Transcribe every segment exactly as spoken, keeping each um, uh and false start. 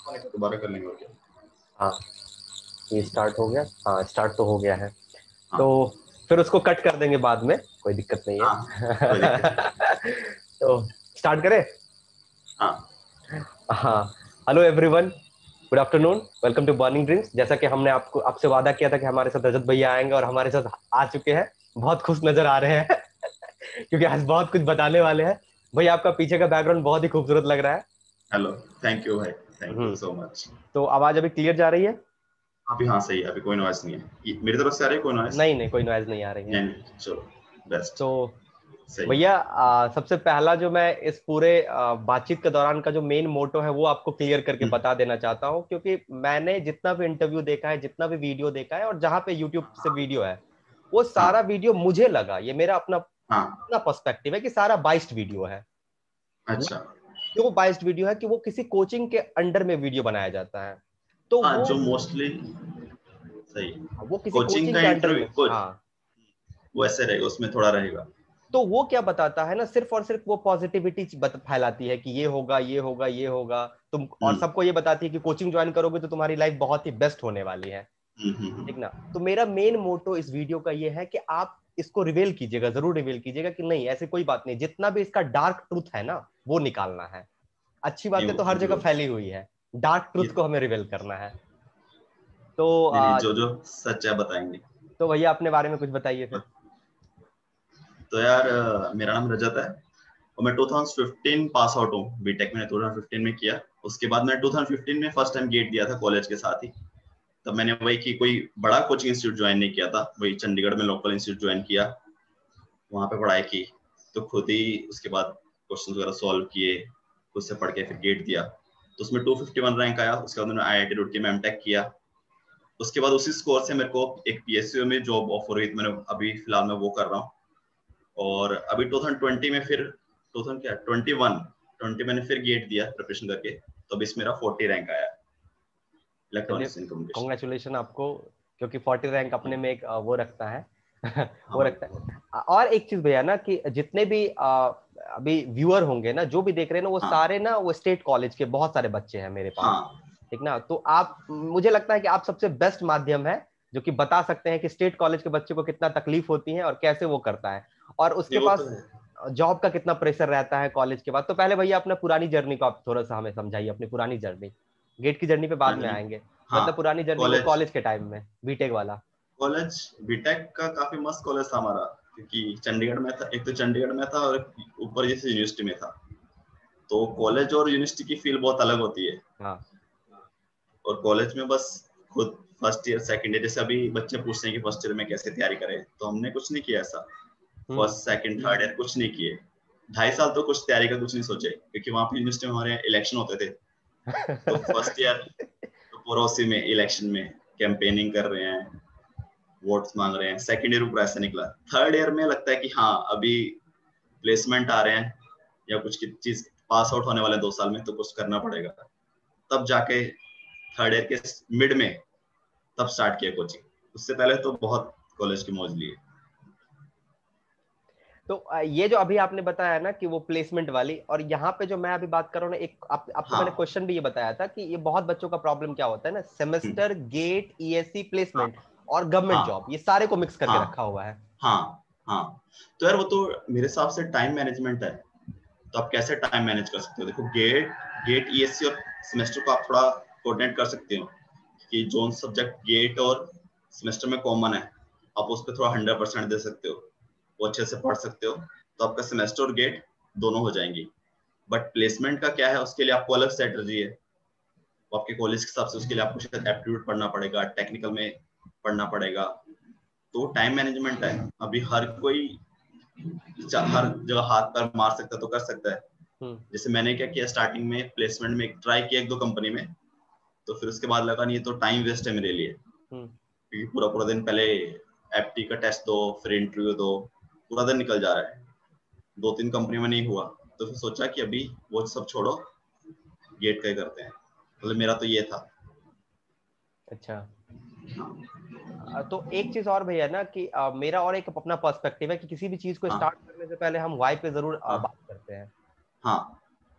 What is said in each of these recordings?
दोबारा कर लेंगे और क्या। हाँ ये स्टार्ट हो गया। हाँ स्टार्ट तो हो गया है। हाँ तो फिर उसको कट कर देंगे बाद में, कोई दिक्कत नहीं हाँ, कोई दिक्कत है। नहीं। तो स्टार्ट करें। हाँ हाँ hello everyone, good afternoon, welcome to burning dreams. जैसा कि हमने आपको आपसे वादा किया था कि हमारे साथ रजत भैया आएंगे और हमारे साथ आ चुके हैं। बहुत खुश नजर आ रहे हैं क्योंकि आज बहुत कुछ बताने वाले हैं। भैया आपका पीछे का बैकग्राउंड बहुत ही खूबसूरत लग रहा है। हेलो, थैंक यू भाई, thank you hmm. So much. तो आवाज अभी क्लियर जा रही है? अभी हाँ सही है, अभी कोई नॉइस नहीं है। ये- मेरी तरफ से आ रही है कोई नॉइस? नहीं नहीं, कोई नॉइज नहीं आ रही है। नहीं नहीं, चलो बेस्ट। तो सही है। भैया आ, सबसे पहला जो मैं इस पूरे आ, बातचीत के दौरान का जो मेन मोटो है वो आपको क्लियर करके हम्म, बता देना चाहता हूँ, क्योंकि मैंने जितना भी इंटरव्यू देखा है, जितना भी वीडियो देखा है और जहां पे यूट्यूब से वीडियो है, वो सारा हाँ वीडियो मुझे लगा, ये मेरा अपना हाँ। अपना पर्सपेक्टिव है कि सारा बाइस्ड वीडियो है। वो अच्छा। क्यों बाइस्ड वीडियो है कि वो किसी कोचिंग के अंडर में वीडियो बनाया जाता है। तो हाँ, वो जो मोस्टली सही। वो किसी कोचिंग कोचिंग का के अंडर इंटरव्यू में, कुछ हाँ। वो ऐसे रहेगा, उसमें थोड़ा रहेगा। तो वो क्या बताता है ना, सिर्फ और सिर्फ वो पॉजिटिविटी फैलाती है कि ये होगा ये होगा ये होगा तुम, और हम्म सबको ये बताती है कि कोचिंग ज्वाइन करोगे तो तुम्हारी लाइफ बहुत ही बेस्ट होने वाली है। हम्म हम्म ठीक हम्म। ना? तो मेरा मेन मोटो इस वीडियो का ये है कि आप इसको रिवील कीजिएगा, जरूर रिवील कीजिएगा कि नहीं ऐसी कोई बात नहीं, जितना भी इसका डार्क ट्रूथ है ना वो निकालना है। अच्छी नहीं बातें वो तो हर जगह जो फैली हुई है, डार्क ये ट्रूथ को हमें रिवील करना है। तो नहीं नहीं, आ, जो जो सच है बताएंगे। तो भैया अपने बारे में कुछ बताइए फिर। तो यार अ, मेरा नाम रजत है और मैं ट्वेंटी फिफ्टीन पास आउट हूँ। बीटेक मैंने ट्वेंटी फिफ्टीन में किया। उसके बाद मैंने ट्वेंटी फिफ्टीन में फर्स्ट टाइम गेट दिया था कॉलेज के साथ ही। तब मैंने वही की, कोई बड़ा कोचिंग इंस्टीट्यूट ज्वाइन नहीं किया था, वही चंडीगढ़ में लोकल इंस्टीट्यूट ज्वाइन किया, वहाँ पे पढ़ाई की। तो खुद ही उसके बाद क्वेश्चन वगैरह सॉल्व किए, खुद से पढ़ के फिर गेट दिया। तो उसमें टू फिफ्टी वन रैंक आया। उसके बाद मैंने आई आई टी रुड़की में एमटेक किया। उसके बाद उसी स्कोर से मेरे को एक पीएसयू में जॉब ऑफर हुई, मैंने अभी फिलहाल मैं वो कर रहा हूँ। और अभी ट्वेंटी ट्वेंटी में फिर ट्वेंटी क्या ट्वेंटी वन ट्वेंटी मैंने फिर गेट दिया प्रिपरेशन करके। तो अभी इसमें मेरा फोर्टी रैंक आया, चलिए, इलेक्ट्रॉनिक्स एंड कम्युनिकेशन। कॉन्ग्रेचुलेशन आपको, क्योंकि फोर्टी रैंक अपने में एक अ, वो रखता है। हाँ वो भाई। रखता है। और एक चीज भैया ना कि जितने भी अ, अभी व्यूअर होंगे ना, जो भी देख रहे हैं ना, वो हाँ सारे ना वो स्टेट कॉलेज के बहुत सारे बच्चे हैं मेरे पास। हाँ। ठीक ना? तो आप, मुझे लगता है कि आप सबसे बेस्ट माध्यम है जो कि बता सकते हैं कि स्टेट कॉलेज के बच्चे को कितना तकलीफ होती है और कैसे वो करता है, और उसके नहीं वो तो पास है। जॉब का कितना प्रेशर रहता है कॉलेज के बाद। तो पहले भैया अपना पुरानी जर्नी को आप थोड़ा सा हमें समझाइए, अपनी पुरानी जर्नी। गेट की जर्नी पे बाद में पुरानी। आएंगे। हाँ। मतलब पुरानी जर्नी वो कॉलेज। कॉलेज के टाइम में, बीटेक वाला। कॉलेज बीटेक का काफी मस्त कॉलेज था हमारा, क्योंकि चंडीगढ़ में था। एक तो चंडीगढ़ में था और एक ऊपर जैसे यूनिवर्सिटी में था। तो कॉलेज और यूनिवर्सिटी की फील बहुत अलग होती है। हाँ। और कॉलेज में बस खुद फर्स्ट ईयर सेकंड ईयर, जैसे अभी बच्चे पूछते हैं कि फर्स्ट ईयर में कैसे तैयारी करें, तो हमने कुछ नहीं किया ऐसा। Hmm. First second third year कुछ नहीं किए। ढाई साल तो कुछ तैयारी का कुछ नहीं सोचे, क्योंकि वहां पे यूनिवर्सिटी में हमारे इलेक्शन होते थे। तो फर्स्ट ईयर तो पूरा उसी में इलेक्शन में कैंपेनिंग कर रहे हैं, वोट्स मांग रहे हैं। सेकंड ईयर ऊपर ऐसा निकला। थर्ड ईयर में लगता है कि हाँ अभी प्लेसमेंट आ रहे हैं या कुछ की चीज, पास आउट होने वाले दो साल में तो कुछ करना पड़ेगा। तब जाके थर्ड ईयर के मिड में तब स्टार्ट किया कोचिंग। उससे पहले तो बहुत कॉलेज की मौज ली है। तो अ, ये जो अभी आपने बताया ना कि वो प्लेसमेंट वाली, और यहाँ पे जो मैं अभी बात कर रहा हूँ ना, एक आप, आपको मैंने हाँ क्वेश्चन भी ये बताया था कि ये बहुत बच्चों का प्रॉब्लम क्या होता है ना, हम्म, सेमेस्टर गेट ईएससी हाँ प्लेसमेंट और गवर्नमेंट जॉब, हाँ ये सारे को मिक्स करके रखा हाँ हुआ है। हाँ हाँ। तो यार वो तो मेरे हिसाब से टाइम मैनेजमेंट है। तो आप कैसे टाइम मैनेज कर सकते हो? देखो गेट गेट ईएससी और सेमेस्टर को आप थोड़ा कोऑर्डिनेट कर सकते हो कि जो सब्जेक्ट गेट और सेमेस्टर में कॉमन है, आप उस पर थोड़ा हंड्रेड परसेंट दे सकते हो, वो अच्छे से पढ़ सकते हो, तो आपका सेमेस्टर और गेट दोनों हो जाएंगी। बट प्लेसमेंट का क्या है, उसके लिए आपको अलग स्ट्रेटजी है। वो आपके कॉलेज के हिसाब से उसके लिए आपको शायद एप्टीट्यूड पढ़ना पड़ेगा, टेक्निकल में पढ़ना पड़ेगा। तो टाइम मैनेजमेंट है। अभी हर कोई हर जगह हाथ पैर मार सकता है तो कर सकता है। हम्म। जैसे मैंने क्या किया, स्टार्टिंग में प्लेसमेंट में ट्राई किया एक दो कंपनी में। तो फिर उसके बाद लगा नहीं ये तो टाइम वेस्ट है मेरे लिए, हम्म। क्योंकि पूरा पूरा दिन पहले एफटी का टेस्ट दो, फिर इंटरव्यू दो, पूरा दिन निकल जा रहा है। दो तीन कंपनी में नहीं हुआ, तो फिर सोचा कि अभी वो सब छोड़ो, गेट का ही करते हैं। मतलब मेरा तो ये था। अच्छा। हाँ अ, तो एक चीज और भैया ना कि अ, मेरा और एक अपना पर्सपेक्टिव है कि किसी भी चीज को हाँ स्टार्ट करने से पहले हम वाई पे जरूर अ, हाँ बात करते हैं। हाँ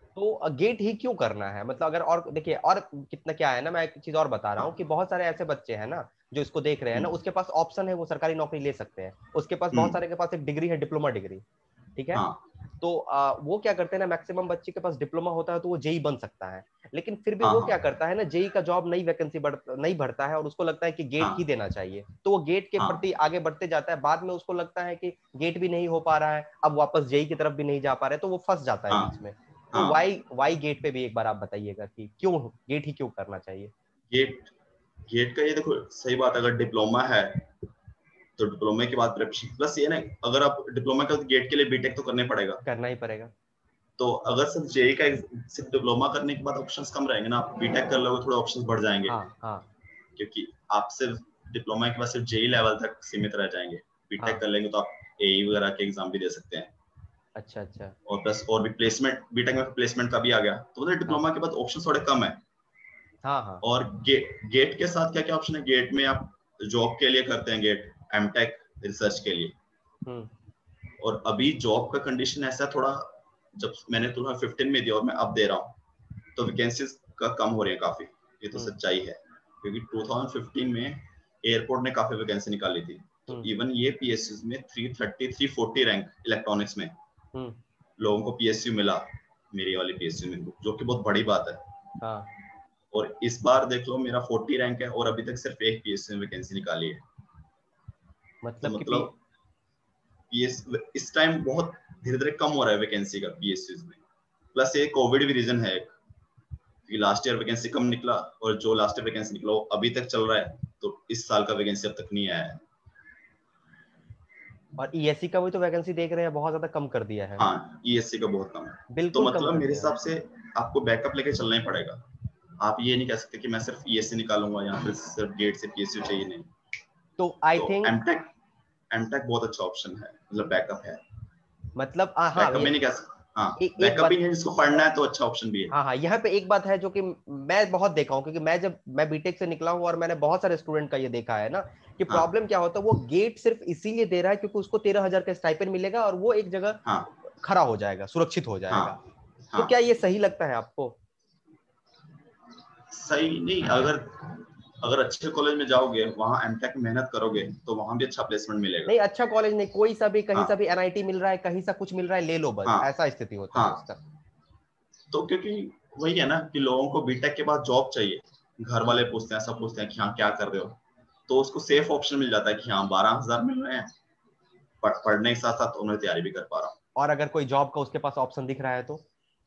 तो गेट ही क्यों करना है? मतलब अगर और देखिए और कितना क्या है ना, मैं एक चीज और बता रहा हूँ कि बहुत सारे ऐसे बच्चे हैं ना जो इसको देख रहे हैं ना, हम्म उसके पास ऑप्शन है, वो सरकारी नौकरी ले सकते हैं, उसके पास बहुत हम्म सारे के पास एक डिग्री है, डिप्लोमा डिग्री, ठीक है। हाँ तो आ, वो क्या करते हैं ना, मैक्सिमम बच्चे के पास डिप्लोमा होता है तो वो जेई बन सकता है, लेकिन फिर भी हाँ वो क्या हाँ करता है ना, जेई का जॉब नई वैकेंसी बढ़ नहीं भरता है और उसको लगता है कि गेट ही हाँ देना चाहिए, तो वो गेट के हाँ प्रति आगे बढ़ते जाता है, बाद में उसको लगता है कि गेट भी नहीं हो पा रहा है, अब वापस जेई की तरफ भी नहीं जा पा रहे, तो वो फंस जाता है बीच हाँ में। तो हाँ वाई वाई गेट पे भी एक बार आप बताइएगा कि क्यों गेट ही क्यों करना चाहिए? गेट गेट का ये देखो सही बात है, अगर डिप्लोमा है तो डिप्लोमा के बाद प्रिपरेशन प्लस ये ना, अगर आप डिप्लोमा के बाद गेट के लिए बीटेक तो करना ही पड़ेगा। करना ही पड़ेगा। तो अगर सिर्फ जेई का सिर्फ डिप्लोमा करने के बाद ऑप्शंस कम रहेंगे ना, आप बीटेक कर लोगे थोड़े ऑप्शंस बढ़ जाएंगे, हाँ हाँ क्योंकि आप सिर्फ डिप्लोमा के बाद सिर्फ जेई लेवल तक सीमित रह जाएंगे। बीटेक हाँ। कर लेंगे तो आप एई वगैरह के एग्जाम भी दे सकते हैं, अच्छा अच्छा। और प्लस और भी प्लेसमेंट बीटेक में प्लेसमेंट का भी आ गया, तो मतलब हाँ डिप्लोमा के बाद ऑप्शन थोड़े कम है। हाँ हाँ। और गे, गेट के साथ क्या क्या ऑप्शन है, गेट में आप जॉब के लिए करते हैं गेट, एमटेक रिसर्च के लिए। हम्म और अभी जॉब का कंडीशन ऐसा थोड़ा, जब मैंने दो हज़ार पंद्रह में दिया और मैं अब दे रहा हूँ तो वैकेंसीज का कम हो रही है काफी, ये तो हम्म सच्चाई है। क्योंकि दो हज़ार पंद्रह में एयरपोर्ट ने काफी वैकेंसी निकाली थी, तो हम्म इवन ये पीएसयू में तीन सौ तीस तीन सौ चालीस रैंक इलेक्ट्रॉनिक्स में हम्म। लोगों को पीएसयू मिला, मेरी वाली पीएसयू में, जो कि बहुत बड़ी बात है। हाँ। और इस बार देख लो मेरा चालीस रैंक है और अभी तक सिर्फ एक पीएसयू में वैकेंसी निकाली है। तो मतलब कि पी मतलब पीएस इस टाइम बहुत धीरे धीरे कम हो रहा है वैकेंसी का पीएसयू में। प्लस ये कोविड भी रीजन है, क्योंकि लास्ट ईयर वैकेंसी कम निकला और जो लास्ट ईयर वैकेंसी निकला वो अभी तक चल रहा है, तो इस साल का वैकेंसी अब तक नहीं आया है। और ईएससी का भी तो वैकेंसी देख रहे हैं, बहुत ज्यादा कम कर दिया है। हाँ ईएससी का बहुत कम है। तो बिल्कुल कम मतलब कर मेरे दिया है। हिसाब से आपको बैकअप लेके चलना ही पड़ेगा। आप ये नहीं कह सकते कि मैं सिर्फ ईएससी निकालूंगा या फिर सिर्फ गेट से पीएसयू चाहिए, नहीं। तो आई तो थिंक एमटेक एमटेक बहुत अच्छा ऑप्शन है, मतलब बैकअप है। मतलब आ, हाँ बैकअप ये भी नहीं कह सकते, हाँ एक एक बैकअप भी बात। नहीं है, जिसको पढ़ना है तो अच्छा ऑप्शन भी है। हाँ हाँ, यहाँ पे एक बात है जो कि मैं बहुत देखा हूँ, क्योंकि मैं जब मैं बीटेक से निकला हूँ और मैंने बहुत सारे स्टूडेंट का ये देखा है ना कि हाँ प्रॉब्लम क्या होता है, वो गेट सिर्फ इसीलिए दे रहा है क्योंकि उसको तेरह हजार का स्टाइपेंड मिलेगा और वो एक जगह हाँ खड़ा हो जाएगा, सुरक्षित हो हाँ जाएगा। तो हाँ। क्या ये सही लगता है आपको? सही नहीं, अगर अगर अच्छे कॉलेज में जाओगे वहां एमटेक में मेहनत करोगे तो वहां भी अच्छा प्लेसमेंट मिलेगा। नहीं, अच्छा कॉलेज नहीं, कोई सा भी, कहीं सा भी हाँ एनआईटी मिल रहा है, कहीं सा कुछ मिल रहा है, ले लो बस, हाँ ऐसा स्थिति होता है हाँ। उसका। तो क्योंकि वही है ना कि लोगों को बीटेक के बाद जॉब चाहिए, घर वाले हम्म पूछते हैं, सब पूछते हैं कि हाँ क्या कर रहे हो, तो उसको सेफ ऑप्शन मिल जाता है कि हाँ बारह हजार मिल रहे हैं, पढ़, पढ़ने के साथ साथ उन्हें तैयारी भी कर पा रहा हूँ। और अगर कोई जॉब का उसके पास ऑप्शन दिख रहा है तो?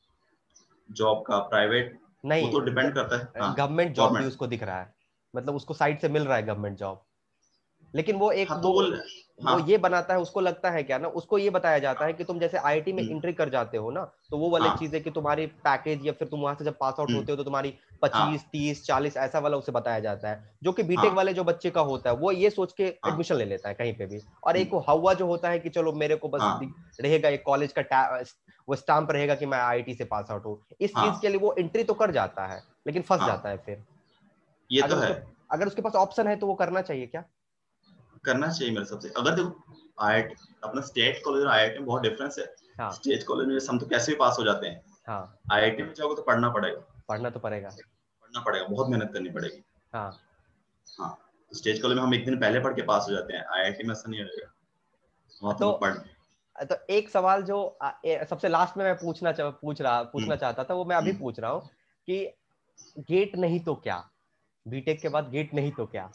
जॉब का प्राइवेट, वो नहीं, तो डिपेंड करता है, हाँ। गवर्नमेंट जॉब भी गवर्नमेंट, उसको दिख रहा है, मतलब उसको साइड से मिल रहा है गवर्नमेंट जॉब, लेकिन वो एक हाँ तो वो वो, वो हाँ ये बनाता है, उसको लगता है क्या ना, उसको ये बताया जाता है कि तुम जैसे आईआईटी में हम्म, एंट्री कर जाते हो ना, तो वो वाली हाँ चीज है कि तुम्हारी पैकेज या फिर तुम वहां से जब पास आउट हम्म, होते हो तो तुम्हारी हाँ पच्चीस तीस चालीस ऐसा वाला उसे बताया जाता है, जो कि बीटेक हाँ वाले जो बच्चे का होता है वो ये सोच के हाँ एडमिशन ले लेता है कहीं पे भी। और एक हम्म, वो हवा जो होता है कि चलो मेरे को बस हाँ रहेगा एक कॉलेज का टा- वो स्टाम्प रहेगा कि मैं आईआईटी से पास आउट हूँ, इस चीज के हाँ लिए वो एंट्री तो कर जाता है लेकिन फंस हाँ, जाता है फिर। ये तो अगर है। उसके अगर उसके पास ऑप्शन है तो वो करना चाहिए क्या? करना चाहिए मेरे सबसे। अगर देखो आईआईटी, अपना स्टेट कॉलेज और आईआईटी में बहुत डिफरेंस है। हाँ स्टेट कॉलेज में हम तो कैसे भी पास हो जाते हैं, हाँ। आईआईटी में जाओगे तो पढ़ना पड़ेगा, पढ़ना तो पड़ेगा। पढ़ना पड़ेगा, बहुत मेहनत करनी पड़ेगी। हाँ। हाँ, तो स्टेट कॉलेज में हम एक दिन पहले पढ़ के पास हो जाते हैं, आईआईटी में ऐसा नहीं रहेगा, वहाँ तो तुम्हें पढ़। तो एक सवाल जो आ, ए, सबसे लास्ट में मैं पूछना चा, पूछ रहा हम्म पूछना चाहता था वो मैं अभी हम्म। पूछ रहा हूँ कि गेट नहीं तो क्या, बीटेक के बाद गेट नहीं तो क्या?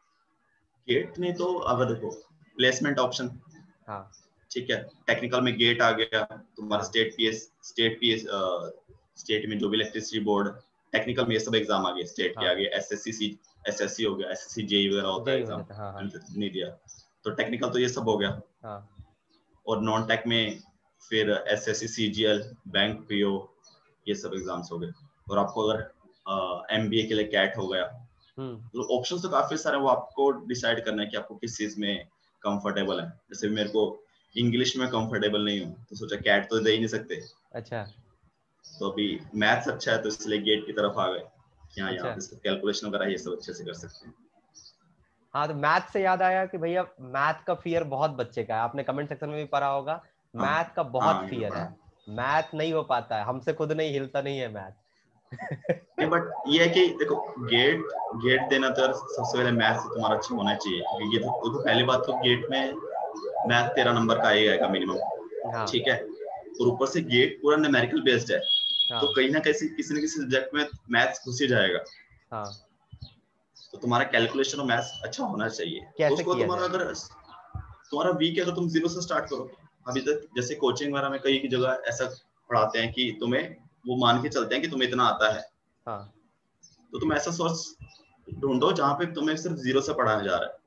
गेट नहीं तो अगर देखो प्लेसमेंट ऑप्शन, हाँ ठीक है, टेक्निकल में गेट आ गया, तुम्हारा हाँ state PS, state PS, state में जो भी इलेक्ट्रिसिटी बोर्ड, टेक्निकल में ये सब एग्जाम आ गए, स्टेट के हाँ। आगे एसएससी, एसएससी हो गया, एसएससी जेई वगैरह होता है जय हो एग्जाम, जाता है, हाँ हाँ नहीं दिया, तो टेक्निकल तो ये सब हो गया। हाँ। और नॉन टेक में फिर एसएससी सीजीएल, बैंक पीओ, ये सब एग्जाम्स हो गए। और आपको अगर एमबीए के लिए कैट हो गया, हम्म। तो ऑप्शंस तो काफी सारे, वो आपको डिसाइड करना है कि आपको किस चीज में कंफर्टेबल है। जैसे मेरे को इंग्लिश में कंफर्टेबल नहीं हूँ तो सोचा कैट तो दे ही नहीं सकते, अच्छा तो अभी मैथ्स अच्छा है तो इसलिए गेट की तरफ आ गए कि हाँ यहाँ अच्छा। पे कैलकुलेशन वगैरह ये सब अच्छे से कर सकते हैं। हाँ, तो मैथ से याद आया कि भैया मैथ का फियर बहुत बच्चे का है, आपने कमेंट सेक्शन में भी पढ़ा होगा, हाँ मैथ का बहुत हाँ, ये तो फियर पढ़ा। है। मैथ नहीं हो पाता है हमसे, खुद नहीं हिलता नहीं है मैथ। नहीं बट ये है कि देखो गेट गेट देना तो यार सबसे पहले मैथ से तुम्हारा अच्छा होना चाहिए, क्योंकि ये तो, तो पहली बात तो गेट में मैथ तेरह नंबर का आएगा मिनिमम। हाँ ठीक है, और ऊपर से गेट पूरा न्यूमेरिकल बेस्ड है, हाँ तो कहीं ना कहीं किसी न किसी सब्जेक्ट में मैथ्स घुस ही जाएगा। हाँ। तो तुम्हारा कैलकुलेशन और मैथ्स अच्छा होना चाहिए। तो कैसे उसको किया तुम्हारा जाए? अगर तुम्हारा वीक है तो तुम जीरो से स्टार्ट करो। अभी तक जैसे कोचिंग वगैरह में कई जगह ऐसा पढ़ाते हैं कि तुम्हें वो मान के चलते हैं कि तुम्हें इतना आता है, हाँ तो तुम ऐसा सोर्स ढूंढो जहाँ पे तुम्हें सिर्फ जीरो से पढ़ाया जा रहा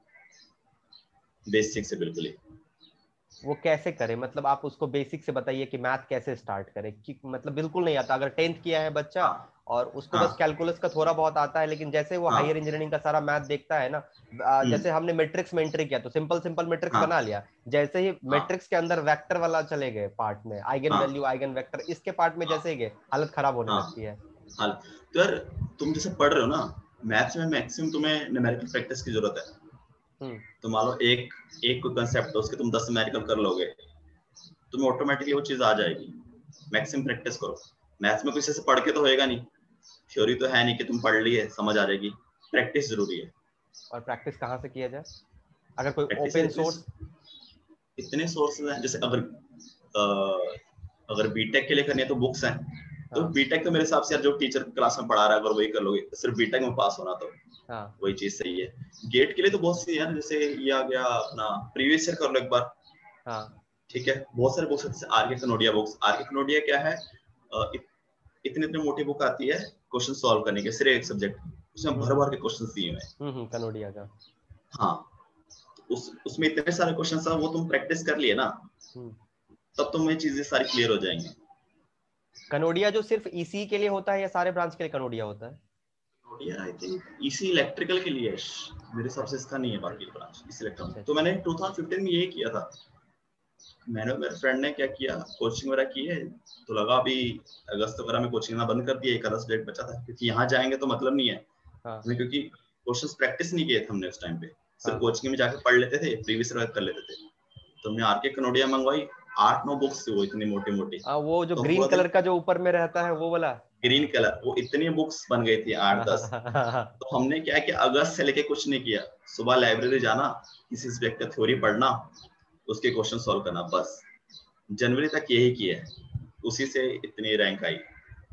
है, बेसिक से बिल्कुल ही। वो कैसे करे, मतलब आप उसको बेसिक से बताइए कि मैथ कैसे स्टार्ट करे, कि मतलब बिल्कुल नहीं आता, अगर टेंथ किया है बच्चा हाँ और उसको हाँ बस कैलकुलस का थोड़ा बहुत आता है, लेकिन जैसे वो हाँ हायर इंजीनियरिंग का सारा मैथ देखता है ना, आ, हम्म, जैसे हमने मैट्रिक्स में एंट्री किया तो सिंपल सिंपल मैट्रिक्स हाँ बना लिया, जैसे ही हाँ मैट्रिक्स के अंदर वेक्टर वाला चले गए पार्ट में, आइगन हाँ वैल्यू आइगन वेक्टर, इसके पार्ट में हाँ जैसे ही गए हालत खराब होने हाँ लगती है। हाल तो यार तुम जैसे पढ़ रहे हो ना, मैथ्स में मैक्सिमम तुम्हें न्यूमेरिकल प्रैक्टिस की जरूरत है। हम्म तो मान लो एक एक कोई कंसेप्ट है उसके तुम दस न्यूमेरिकल कर लोगे, तुम्हें ऑटोमेटिकली वो चीज आ जाएगी। मैक्सिमम प्रैक्टिस करो। मैथ्स में कुछ ऐसे पढ़ के तो होएगा नहीं, थ्योरी तो है नहीं कि तुम पढ़ लिए समझ आ जाएगी, प्रैक्टिस जरूरी है। और प्रैक्टिस कहाँ से किया जाए, अगर कोई प्रैक्टिस ओपन इतने सोर्स? इतने सोर्सेज हैं, जैसे अगर अ, अगर बीटेक के लिए करनी है तो बुक्स हैं। तो हाँ बीटेक तो मेरे हिसाब से यार जो टीचर क्लास में पढ़ा रहा है अगर वही कर लोगे, सिर्फ बीटेक में पास होना तो हाँ वही चीज सही है। गेट के लिए तो बहुत सी है, जैसे ये आ गया अपना प्रीवियस ईयर कर लो एक बार। हाँ ठीक है, बहुत सारे बुक्स, जैसे आर के कनोडिया बुक्स। आर के कनोडिया क्या है, अ, इत, इतनी इतनी मोटी बुक आती है क्वेश्चन सॉल्व करने के, सिर्फ एक सब्जेक्ट, उसमें हम्म भर हम्म भर के क्वेश्चन दिए हुए हैं। हम्म हम्म, कनोडिया का। हाँ, उस उसमें इतने सारे क्वेश्चन है, वो तुम प्रैक्टिस कर लिए ना, हम्म। तब तुम्हें चीजें सारी क्लियर हो जाएंगी। कनोडिया जो सिर्फ ईसी के लिए होता है या सारे ब्रांच के लिए कनोडिया होता है? कनोडिया आई थिंक इसी इलेक्ट्रिकल के लिए है, मेरे हिसाब से अच्छा इसका नहीं है बाकी ब्रांच इस अच्छा इलेक्ट्रॉनिक। तो अच्छा। मैंने ट्वेंटी फिफ्टीन में यही किया था। मैंने मेरे फ्रेंड ने क्या किया, कोचिंग वगैरह की है, तो लगा अभी अगस्त वगैरह में कोचिंग बंद कर दिया, एक आधा सब्जेक्ट बचा था, क्योंकि यहाँ जाएंगे तो मतलब नहीं है हाँ हमें, क्योंकि क्वेश्चंस प्रैक्टिस नहीं किए थे हमने उस टाइम पे, सिर्फ हाँ कोचिंग में जाके पढ़ लेते थे, प्रीवियस ईयर कर लेते थे। तो हमने आरके कनोडिया मंगवाई, आठ नौ बुक्स थी वो, इतनी मोटी मोटी। आ, वो जो तो हम ग्रीन पूरा दिन, कलर का जो ऊपर में रहता है वो वाला। ग्रीन कलर, वो इतनी बुक्स बन गई थी हाँ हाँ आठ दस। हाँ हाँ, हाँ। तो हमने क्या किया, अगस्त से लेके कुछ नहीं किया, सुबह लाइब्रेरी जाना, किसी सब्जेक्ट का थ्योरी पढ़ना, उसके क्वेश्चन सॉल्व करना, बस जनवरी तक यही किया है, उसी से इतनी रैंक आई।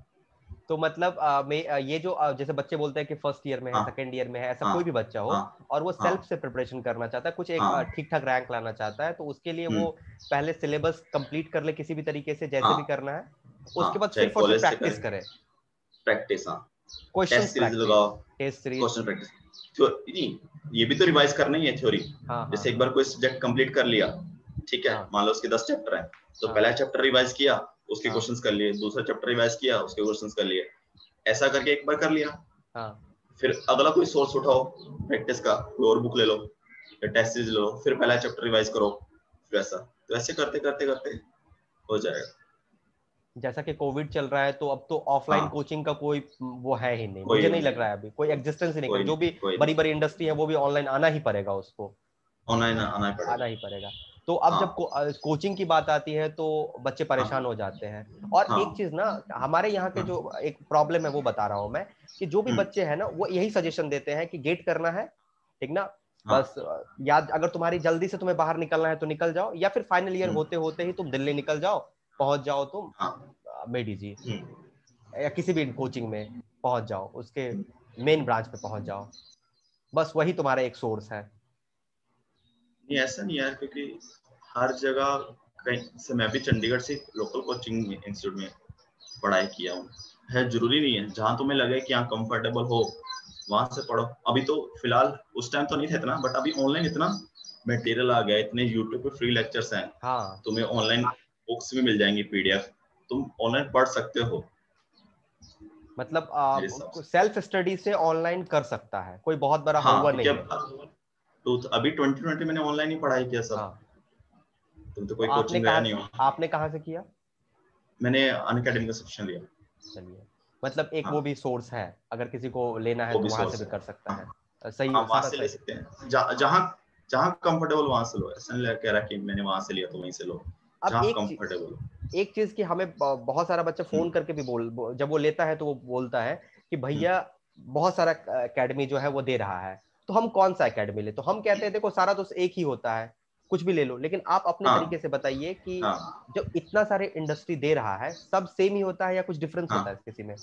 तो मतलब आ, मैं आ, ये जो आ, जैसे बच्चे बोलते हैं कि फर्स्ट ईयर में है, हाँ सेकंड ईयर में है, ऐसा हाँ कोई भी बच्चा हो हाँ और वो हाँ सेल्फ से प्रिपरेशन करना चाहता है, कुछ एक हाँ ठीक ठाक रैंक लाना चाहता है, तो उसके लिए हम्म वो पहले सिलेबस कंप्लीट कर ले किसी भी तरीके से, जैसे भी हाँ करना है, हाँ, उसके बाद चाहे सिर्फ और सिर्फ कॉलेज से करे, प्रैक्टिस करे। प्रैक्टिस, हाँ, टेस्ट क्वेश्चंस सीरीज प्रैक्टिस, लगाओ, टेस्ट सीरीज। Question practice. नहीं, ये भी तो रिवाइज करना ही है थ्योरी। हाँ हाँ जैसे एक बार हाँ कोई सब्जेक्ट कंप्लीट कर लिया, ठीक है, हाँ मान लो उसके दस चैप्टर हैं, तो हाँ पहला चैप्टर रिवाइज किया, उसके हाँ क्वेश्चंस कर लिए, दूसरा चैप्टर रिवाइज किया, उसके क्वेश्चंस कर लिए, ऐसा करके एक बार कर लिया। हाँ। फिर अगला कोई सोर्स उठाओ प्रैक्टिस का, कोई और बुक ले लो या टेस्ट सीरीज ले लो, फिर पहला चैप्टर रिवाइज करो, फिर ऐसा, तो ऐसे करते करते करते हो जाएगा। जैसा कि कोविड चल रहा है तो अब तो ऑफलाइन हाँ, कोचिंग का कोई वो है ही नहीं, कोई मुझे नहीं नहीं, लग रहा है अभी कोई एग्जिस्टेंस ही नहीं कर, कोई जो नहीं, भी कोई बड़ी नहीं, बड़ी इंडस्ट्री है वो भी ऑनलाइन आना ही पड़ेगा उसको, ऑनलाइन आना ही आना पड़ेगा। ही पड़ेगा। तो अब जब हाँ को, कोचिंग की बात आती है तो बच्चे परेशान हाँ हो जाते हैं। और हाँ एक चीज ना, हमारे यहाँ के हाँ जो एक प्रॉब्लम है वो बता रहा हूँ मैं, कि जो भी हम्म, बच्चे हैं ना वो यही सजेशन देते हैं कि गेट करना है, ठीक ना, हाँ बस याद, अगर तुम्हारी जल्दी से तुम्हें बाहर निकलना है तो निकल जाओ, या फिर फाइनल ईयर हम्म, होते होते ही तुम दिल्ली निकल जाओ, पहुंच जाओ तुम हाँ मेडी जी, हम्म, या किसी भी कोचिंग में पहुंच जाओ, उसके मेन ब्रांच पे पहुंच जाओ, बस वही तुम्हारा एक सोर्स है। नहीं ऐसा नहीं यार, क्योंकि हर जगह, कहीं से मैं भी चंडीगढ़ से लोकल कोचिंग इंस्टीट्यूट में पढ़ाई किया हूँ, है जरूरी नहीं है, जहाँ तुम्हें लगे कि यहाँ कंफर्टेबल हो वहां से पढ़ो। अभी तो फिलहाल, उस टाइम तो नहीं था इतना, बट अभी ऑनलाइन इतना मटेरियल आ गया, इतने यूट्यूब पे फ्री लेक्चर्स हैं, हाँ तुम्हें ऑनलाइन बुक्स भी मिल जाएंगी पीडीएफ, तुम ऑनलाइन पढ़ सकते हो मतलब मेरे हिसाब से। सेल्फ स्टडी से ऑनलाइन कर सकता है, कोई बहुत बड़ा हाँ, हुआ क्योंकि नहीं है। अब तो अभी ट्वेंटी ट्वेंटी मैंने ऑनलाइन ही पढ़ाई किया सब, हाँ। तुम तो तो कोई आपने कोचिंग गया कहा नहीं से हो। आपने कहाँ से किया? मैंने अनअकैडमी का सब्सक्रिप्शन लिया। चलिए, मतलब एक वो हाँ, भी सोर्स है, अगर किसी को लेना है वो तो भी वहां से सोर्स भी है। कर सकता हाँ है। अ, सही, हाँ, वहां सारा से ले सही। सकते हैं, जहाँ जहाँ जहाँ कंफर्टेबल वहां से लो, ऐसा नहीं कह रहा कि मैंने वहां से लिया तो वहीं से लो। अब एक कंफर्टेबल एक चीज की हमें बहुत सारा बच्चा फोन करके भी बोल, जब वो लेता है तो वो बोलता है कि भैया बहुत सारा एकेडमी जो है वो दे रहा है, तो हम कौन सा एकेडमी ले? तो हम कहते हैं देखो सारा तो एक ही होता है, कुछ भी ले लो, लेकिन आप अपने हाँ तरीके से बताइए कि हाँ जब इतना सारे इंडस्ट्री दे रहा है, सब सेम ही होता है या कुछ डिफरेंस हाँ होता है किसी में?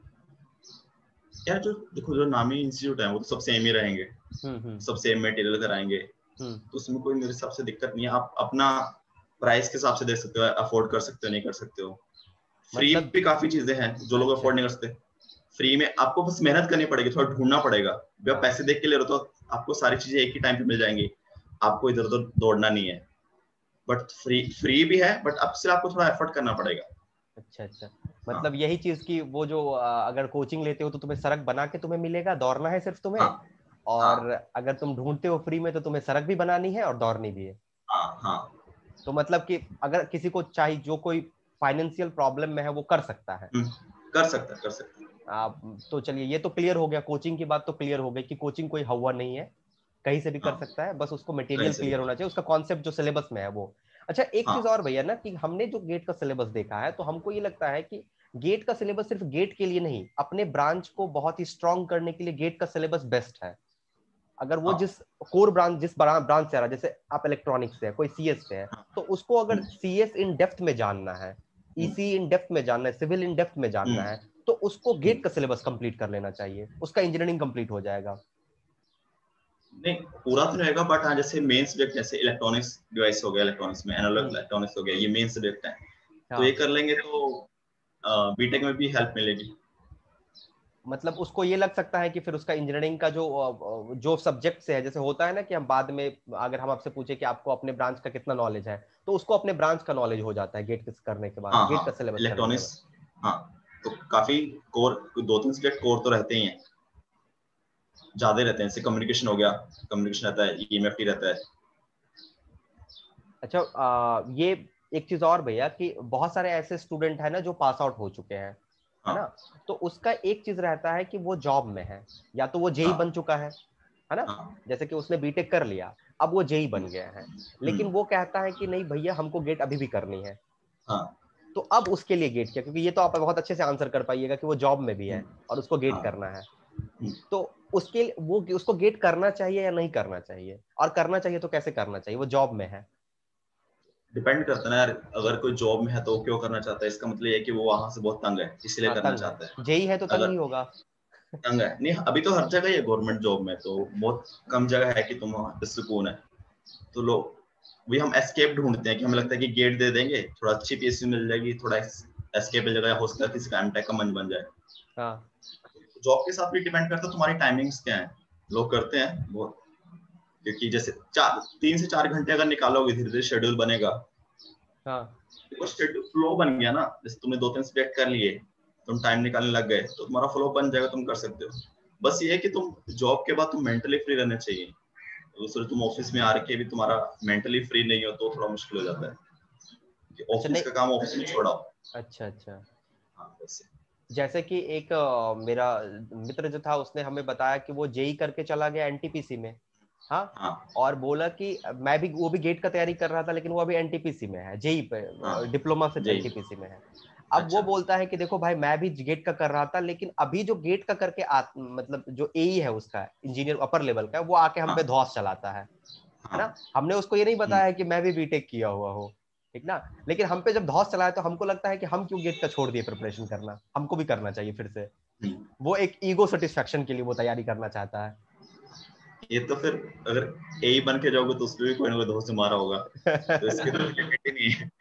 यार जो देखो जो नामी इंस्टीट्यूट है वो तो सब सेम ही रहेंगे, हम्म हम्म सब सेम मटेरियल कराएंगे, हम्म तो उसमें कोई मेरे हिसाब से दिक्कत नहीं है। आप अपना प्राइस के हिसाब से देख सकते हो, अफोर्ड कर सकते हो नहीं कर सकते हो। फ्री मतलब भी काफी चीजें हैं जो लोग अच्छा अफोर्ड नहीं कर सकते। फ्री में आपको बस मेहनत करनी पड़ेगी, थोड़ा ढूंढना पड़ेगा। जब हाँ पैसे देख के ले रहे हो तो आपको सारी चीजें एक ही टाइम पे मिल जाएंगी, आपको इधर उधर दौड़ना नहीं है। बट फ्री फ्री भी है, बट अब सिर्फ आपको थोड़ा एफर्ट करना पड़ेगा। अच्छा अच्छा, हाँ मतलब यही चीज की वो जो अ, अगर कोचिंग लेते हो तो तुम्हें सड़क बना के तुम्हें मिलेगा, दौड़ना है सिर्फ हाँ तुम्हें। और हाँ अगर तुम ढूंढते हो फ्री में तो तुम्हें सड़क भी बनानी है और दौड़नी भी है। हाँ हाँ तो मतलब कि अगर किसी को चाहिए, जो कोई फाइनेंशियल प्रॉब्लम में है वो कर सकता है। हम्म, कर सकता है कर सकता है। आप तो चलिए ये तो क्लियर हो गया, कोचिंग की बात तो क्लियर हो गई कि कोचिंग कोई हवा नहीं है, कहीं से भी कर हाँ सकता है, बस उसको कहीं मटेरियल से भी। क्लियर होना चाहिए, उसका कॉन्सेप्ट जो सिलेबस में है वो। अच्छा एक चीज हाँ और भैया ना, कि हमने जो गेट का सिलेबस देखा है तो हमको ये लगता है कि गेट का सिलेबस सिर्फ गेट के लिए नहीं, अपने ब्रांच को बहुत ही स्ट्रांग करने के लिए गेट का सिलेबस बेस्ट है। अगर वो हाँ जिस कोर ब्रांच जिस ब्रांच से आ रहा है, जैसे आप इलेक्ट्रॉनिक्स से है, कोई सीएस से है, हाँ तो उसको अगर हम्म, सीएस इन डेप्थ में जानना है, हम्म, ईसी इन डेप्थ में जानना है, सिविल इन डेप्थ में जानना हम्म, है, तो उसको हम्म। गेट का सिलेबस कंप्लीट कर लेना चाहिए, उसका इंजीनियरिंग कंप्लीट हो जाएगा। नहीं पूरा तो रहेगा, बट हाँ जैसे मेन सब्जेक्ट जैसे इलेक्ट्रॉनिक्स डिवाइस हो गया, इलेक्ट्रॉनिक्स में एनालॉग हम्म इलेक्ट्रॉनिक्स हो गया, ये मेन सब्जेक्ट है। तो ये हाँ, कर लेंगे तो बीटेक में भी हेल्प मिलेगी। मतलब उसको ये लग सकता है कि फिर उसका इंजीनियरिंग का जो अ, जो सब्जेक्ट से है, जैसे होता है ना कि हम बाद में अगर हम आपसे पूछे कि आपको अपने ब्रांच का कितना नॉलेज है, तो उसको अपने ब्रांच का नॉलेज हो जाता है गेट करने के बाद, हाँ गेट का हाँ सिलेबस करने के इलेक्ट्रॉनिक्स। बाद। हाँ तो काफी कोर, दो तीन सब्जेक्ट कोर तो रहते ही हैं, ज्यादा रहते हैं। जैसे कम्युनिकेशन हो गया, कम्युनिकेशन रहता है, ईएमएफटी रहता है। अच्छा आ, ये एक चीज और भैया कि बहुत सारे ऐसे स्टूडेंट है ना जो पास आउट हो चुके हैं, है ना, हाँ तो उसका एक चीज रहता है कि वो जॉब में है, या तो वो जेई बन हाँ चुका है है ना, हाँ जैसे कि उसने बीटेक कर लिया, अब वो जेई बन हम्म, गया है, लेकिन हम्म, वो कहता है कि नहीं भैया हमको गेट अभी भी करनी है। हाँ तो अब उसके लिए गेट क्या, क्योंकि ये तो आप बहुत अच्छे से आंसर कर पाइएगा कि वो जॉब में भी है हम्म, और उसको गेट हाँ करना है, हम्म। तो उसके वो उसको गेट करना चाहिए या नहीं करना चाहिए, और करना चाहिए तो कैसे करना चाहिए, वो जॉब में है। डिपेंड करता है ना यार, अगर कोई जॉब में है तो वो क्यों करना चाहता है, इसका मतलब ये है कि वो वहां से बहुत तंग है इसलिए हाँ करना तंग है, चाहता है। जेई है तो तंग ही अगर होगा। तंग है नहीं, अभी तो हर जगह ही है गवर्नमेंट जॉब में, तो बहुत कम जगह है कि तुम वहां पे सुकून है। तो लोग वही हम एस्केप ढूंढते हैं कि हमें लगता है कि गेट दे देंगे, थोड़ा अच्छी पीएसयू मिल जाएगी, थोड़ा एस्केप मिल जाएगा, हो सकता है किसी का एमटेक का मन बन जाए। हाँ जॉब के साथ भी डिपेंड करता है तुम्हारी टाइमिंग्स क्या है। लोग करते हैं वो, क्योंकि जैसे चार तीन से चार घंटे अगर निकालोगे धीरे धीरे शेड्यूल बनेगा। हाँ देखो शेड्यूल फ्लो बन गया ना, जैसे तुमने दो तीन सब्जेक्ट कर लिए, तुम टाइम निकालने लग गए तो तुम्हारा फ्लो बन जाएगा, तुम कर सकते हो। बस ये है कि तुम जॉब के बाद तुम मेंटली फ्री रहना चाहिए। दूसरे तुम ऑफिस में आ के भी तुम्हारा मेंटली फ्री नहीं हो तो थोड़ा मुश्किल हो जाता है कि अच्छा ऑफिस नहीं, का काम ऑफिस में छोड़ाओ। अच्छा अच्छा, हाँ वैसे। जैसे कि एक अ, मेरा मित्र जो था उसने हमें बताया कि वो जेई करके चला गया एनटीपीसी में। हाँ, हाँ और बोला कि मैं भी, वो भी गेट का तैयारी कर रहा था, लेकिन वो अभी एनटीपीसी में है, जेई पे हाँ डिप्लोमा से जी। एनटीपीसी में है। अब वो अच्छा। बोलता है कि देखो भाई मैं भी गेट का कर रहा था, लेकिन अभी जो गेट का करके आ, मतलब जो एई है उसका, इंजीनियर अपर लेवल का, वो आके हम पे हाँ धौस चलाता है है हाँ ना। हमने उसको ये नहीं हम्म, बताया कि मैं भी बीटेक किया हुआ हूँ, ठीक ना, लेकिन हम पे जब धौस चलाया तो हमको लगता है कि हम क्यों गेट का छोड़ दिए प्रिपरेशन करना, हमको भी करना चाहिए फिर से। हम्म। वो एक ईगो सेटिस्फेक्शन के लिए वो तैयारी करना चाहता है। ये तो फिर अगर ए बन के जाओगे तो उसपे भी कोई ना कोई दोस्त मारा होगा, तो इसके तो लिमिट ही नहीं है।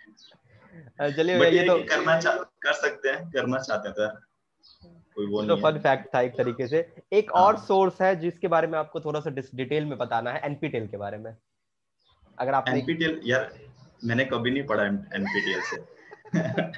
चलिए भैया, बट ये ये है तो कि करना चाह कर सकते हैं, करना चाहते हैं तो यार, कोई वो ये तो नहीं है। फन फैक्ट था एक तरीके से। एक और हाँ सोर्स है जिसके बारे में आपको थोड़ा सा डिटेल में बताना है, एनपीटेल के बारे में, अगर आपने एनपीटीएल यार मैंने कभी नहीं पढ़ा एनपीटीएल से।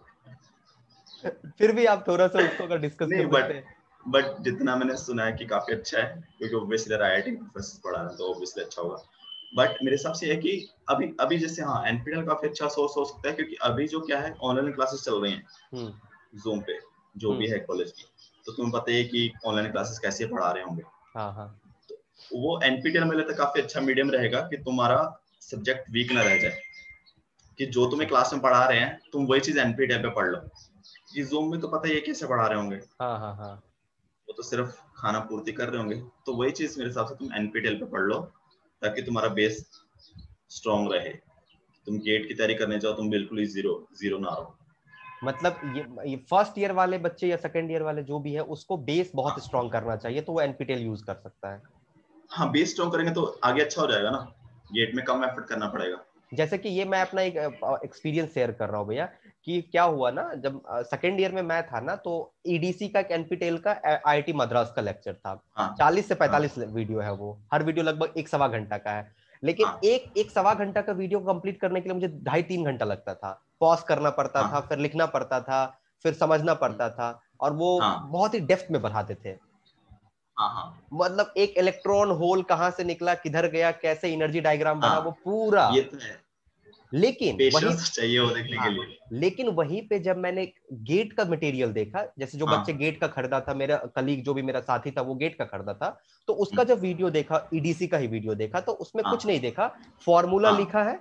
फिर भी आप थोड़ा सा उसको अगर डिस्कस नहीं कर बट देते हैं। बट जितना मैंने सुना है कि काफी अच्छा है, क्योंकि ऑब्वियसली आईआईटी प्रोफेसर पढ़ा रहे हैं तो ऑब्वियसली अच्छा होगा। बट मेरे हिसाब से है कि अभी अभी जैसे हाँ एनपीटीएल काफी अच्छा सोर्स हो सकता है, क्योंकि अभी जो क्या है ऑनलाइन क्लासेस चल रही हैं हम्म जूम पे, जो भी हम्म है कॉलेज की। तो तुम्हें पता है कि ऑनलाइन क्लासेस कैसे पढ़ा रहे होंगे। हाँ हाँ वो एनपीटीएल में लेते काफी अच्छा मीडियम रहेगा कि तुम्हारा सब्जेक्ट वीक ना रह जाए, कि जो तुम्हें क्लास में पढ़ा रहे हैं तुम वही चीज एनपीटीएल पे पढ़ लो। कि जूम में तो पता ही है कैसे पढ़ा रहे होंगे, हाँ हाँ हाँ, वो तो सिर्फ खाना पूर्ति कर रहे होंगे। तो वही चीज मेरे हिसाब से तुम एनपीटीएल पे पढ़ लो ताकि तुम्हारा बेस स्ट्रॉन्ग रहे। तुम गेट की तैयारी करने जाओ तुम बिल्कुल ही जीरो जीरो ना रहो। मतलब ये ये फर्स्ट ईयर वाले बच्चे या सेकंड ईयर वाले जो भी है उसको बेस बहुत हाँ स्ट्रांग करना चाहिए, तो वो एनपीटीएल यूज कर सकता है। हाँ, बेस स्ट्रॉन्ग करेंगे तो आगे अच्छा हो जाएगा ना, गेट में कम एफर्ट करना पड़ेगा। जैसे कि ये मैं अपना एक एक्सपीरियंस शेयर कर रहा हूँ भैया, कि क्या हुआ ना, जब सेकेंड ईयर में मैं था ना, तो ईडीसी का एनपीटीएल का आईआईटी मद्रास का लेक्चर था। हाँ चालीस से हाँ पैंतालीस वीडियो है, वो हर वीडियो लगभग एक सवा घंटा का है। लेकिन हाँ एक एक सवा घंटा का वीडियो कंप्लीट करने के लिए मुझे ढाई तीन घंटा लगता था। पॉज करना पड़ता था, हाँ फिर लिखना पड़ता था, फिर समझना पड़ता था, और वो हाँ बहुत ही डेप्थ में बढ़ाते थे। हाँ हाँ मतलब एक इलेक्ट्रॉन होल कहाँ से निकला, किधर गया, कैसे एनर्जी डायग्राम बना, वो हाँ, पूरा। ये तो है, लेकिन वही, पेशेंस चाहिए वो देखने के हाँ, लिए। लेकिन वहीं पे जब मैंने गेट का मटेरियल देखा, जैसे जो बच्चे हाँ गेट का खरीदा था, मेरा कलीग जो भी मेरा साथी था वो गेट का खरीदा था, तो उसका हम्म, जब वीडियो देखा, ईडीसी का ही वीडियो देखा, तो उसमें कुछ हाँ नहीं देखा। फॉर्मूला हाँ लिखा है,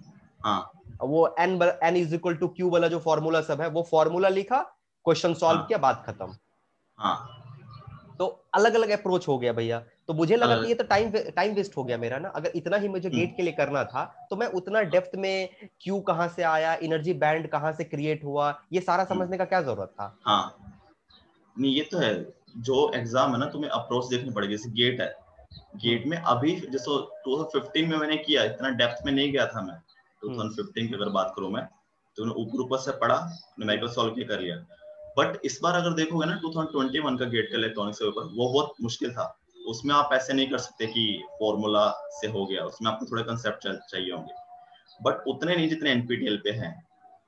हाँ वो N N is equal to Q वाला जो फॉर्मूला सब है, वो फॉर्मूला लिखा, क्वेश्चन सॉल्व हाँ किया, बात खत्म। हाँ, तो अलग अलग अप्रोच हो गया भैया। तो मुझे लगा कि ये अलग, तो टाइम टाइम वेस्ट हो गया मेरा ना, अगर इतना ही मुझे हम्म, गेट के लिए करना था, तो मैं उतना डेप्थ में क्यू कहाँ से आया, एनर्जी बैंड कहाँ से क्रिएट हुआ, ये सारा हम्म, समझने का क्या जरूरत था। हाँ, नहीं ये तो है। जो एग्जाम है ना तुम्हें अप्रोच देखनी पड़ेगी। जैसे गेट है, हम्म गेट में अभी जैसे टू थाउज़ेंड फिफ्टीन में मैंने किया, इतना डेप्थ में नहीं गया था मैं। हम्म टू थाउज़ेंड फिफ्टीन की अगर बात करूं मैं, तो मैंने ऊपर ऊपर से पढ़ा, हम्म न्यूमेरिकल सॉल्व किया, कर लिया। बट इस बार अगर देखोगे ना टू थाउज़ेंड ट्वेंटी वन का गेट का इलेक्ट्रॉनिक्स के ऊपर, वो बहुत मुश्किल था। उसमें आप ऐसे नहीं कर सकते कि फॉर्मूला से हो गया, उसमें आपको थोड़े कंसेप्ट चाहिए होंगे, बट उतने नहीं जितने एनपीटीएल पे हैं।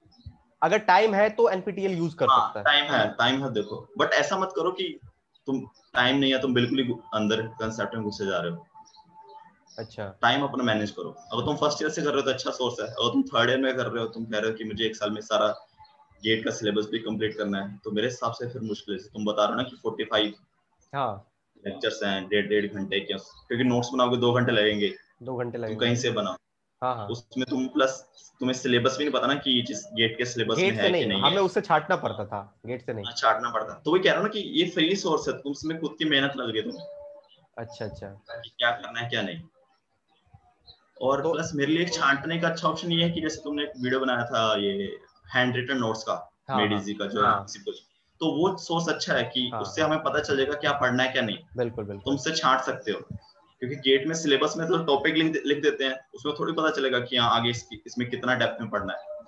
अगर टाइम है तो एनपीटीएल यूज कर हाँ सकता है। टाइम है, टाइम है देखो, बट ऐसा मत करो कि तुम टाइम नहीं है तुम बिल्कुल ही अंदर कंसेप्ट में घुसे जा रहे हो। अच्छा, टाइम अपना मैनेज करो। अगर तुम फर्स्ट ईयर से कर रहे हो तो अच्छा सोर्स है। अगर तुम थर्ड ईयर में कर रहे हो, तुम कह रहे हो कि मुझे एक साल में सारा गेट का सिलेबस भी कंप्लीट करना है, तो मेरे हिसाब से फिर मुश्किल है। तुम बता रहे हो ना कि फोर्टी फाइव हाँ, लेक्चर्स हैं, डेढ़ डेढ़ घंटे के, क्योंकि नोट्स बनाओगे दो घंटे लगेंगे। दो घंटे तुम लगेंगे। कहीं से बनाओ, हाँ हाँ, उसमें तुम प्लस तुम्हें सिलेबस भी नहीं पता ना कि जिस गेट के सिलेबस में गेट से है कि नहीं, नहीं है। हमें उससे छाटना हाँ, पड़ता था, गेट से नहीं। हाँ, छाटना पड़ता। तो वही कह रहा हूँ ना कि ये फ्री सोर्स है, तुम उसमें खुद की मेहनत लग रही है तुम्हें अच्छा अच्छा। कि क्या करना है क्या नहीं। और तो प्लस मेरे लिए एक छांटने का अच्छा ऑप्शन ये है कि जैसे तुमने एक वीडियो बनाया था ये हैंड रिटन नोट्स का, हाँ हाँ मेडिजी का जो है हाँ किसी कुछ, तो वो सोर्स अच्छा है कि हाँ उससे हाँ, हमें पता चलेगा क्या पढ़ना है क्या नहीं। बिल्कुल बिल्कुल। तुमसे छांट सकते हो, क्योंकि गेट में सिलेबस में तो टॉपिक लिख, लिख देते हैं, उसमें थोड़ी पता चलेगा कि हाँ आगे इसकी इसमें कितना डेप्थ में पढ़ना है।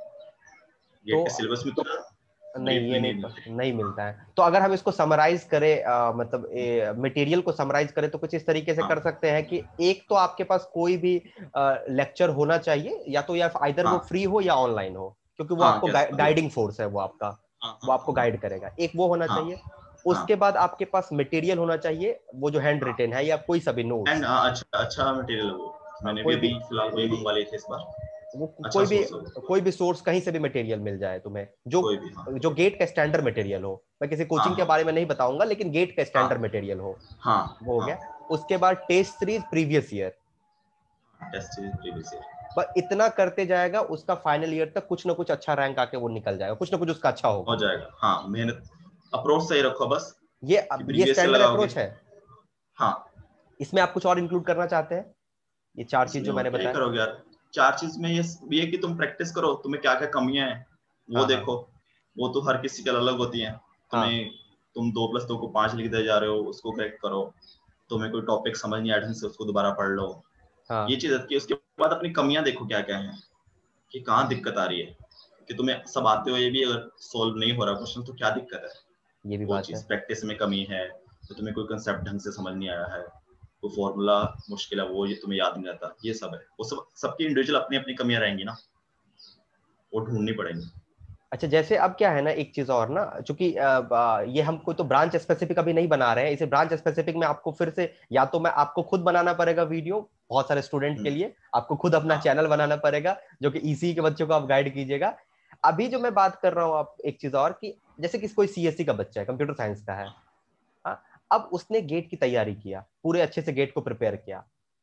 गेट तो के सिलेबस में तो नहीं, ये ब्रीफली नहीं नहीं मिलते। नहीं मिलता है। तो अगर हम इसको समराइज करें, अ, मतलब मटेरियल को समराइज करें, तो कुछ इस तरीके से कर हाँ सकते हैं कि एक तो आपके पास कोई भी लेक्चर होना चाहिए, या तो या आइदर वो हाँ फ्री हो या ऑनलाइन हो, क्योंकि वो हाँ, आपको कैसे भी हो। गाइडिंग फोर्स है, वो आपका, हाँ वो हाँ आपको गाइड करेगा, एक वो होना हाँ चाहिए। हाँ उसके बाद आपके पास मटेरियल होना चाहिए, वो जो हैंड हाँ, रिटेन है या कोई सभी एंड नोट्स, अच्छा अच्छा मटेरियल है वो। मैंने भी कोई अभी भी, फिलहाल वही मंगवा लिए थे इस बार। वो अच्छा कोई भी, सोर्स है वो। कोई भी सोर्स, कहीं से भी मटेरियल मिल जाए तुम्हें, जो कोई भी, हाँ जो गेट का स्टैंडर्ड मटेरियल हो। मैं किसी हाँ कोचिंग के हाँ बारे में नहीं बताऊंगा, लेकिन गेट का हाँ स्टैंडर्ड मटेरियल हो, हाँ वो हो हाँ, गया। उसके बाद test series previous year, test series previous year बस इतना करते जाएगा, उसका फाइनल ईयर तक कुछ ना कुछ अच्छा रैंक आके वो निकल जाएगा, कुछ ना कुछ उसका अच्छा हो होगा। जाएगा। हाँ, मेहनत, अप्रोच सही रखो बस, ये कि ये प्रीवियस ईयर स्टैंडर्ड लगाओगे। अप्रोच है। हाँ, इसमें आप कुछ और इंक्लूड करना चाहते हैं, ये चार चीज इसमें जो और मैंने क्या ही बताया। करोगे यार। चार चीज में ये ये है कि तुम प्रैक्टिस करो, तुम्हें क्या क्या कमियां हैं वो हाँ हाँ देखो। वो तो हर किसी की अलग होती हैं। हाँ तुम्हें, तुम दो प्लस दो को पांच लिख दे जा रहे हो, उसको करेक्ट करो। तुम्हें कोई टॉपिक समझ नहीं आया ढंग से, उसको दोबारा पढ़ लो। ये हाँ, चीज है। उसके बाद अपनी कमियां देखो क्या क्या है, कि कहाँ दिक्कत आ रही है। कि तुम्हें सब आते हो ये भी अगर सोल्व नहीं हो रहा क्वेश्चन, तो क्या दिक्कत है। ये भी वो बात है। चीज प्रैक्टिस में कमी है, तो तुम्हें कोई कंसेप्ट ढंग से समझ नहीं आया है, कोई फॉर्मूला मुश्किल है वो ये तुम्हें याद नहीं रहता, ये सब है। वो सब सबकी इंडिविजुअल अपनी अपनी कमियां रहेंगी ना, वो ढूंढनी पड़ेंगी। अच्छा, जैसे अब क्या है ना, एक चीज और ना, चूंकि ये हम कोई तो ब्रांच स्पेसिफिक अभी नहीं बना रहे हैं, इसे ब्रांच स्पेसिफिक में आपको फिर से, या तो मैं आपको खुद बनाना पड़ेगा वीडियो बहुत सारे स्टूडेंट के हम्म, लिए, आपको खुद अपना हाँ चैनल बनाना पड़ेगा, जो कि इसी के बच्चों को आप गाइड कीजिएगा। अभी जो मैं बात कर रहा हूँ, आप एक चीज और, कि जैसे कि कोई सीएससी का बच्चा है, कंप्यूटर साइंस का है, हाँ, अब उसने गेट की तैयारी किया, पूरे अच्छे से गेट को प्रिपेयर किया,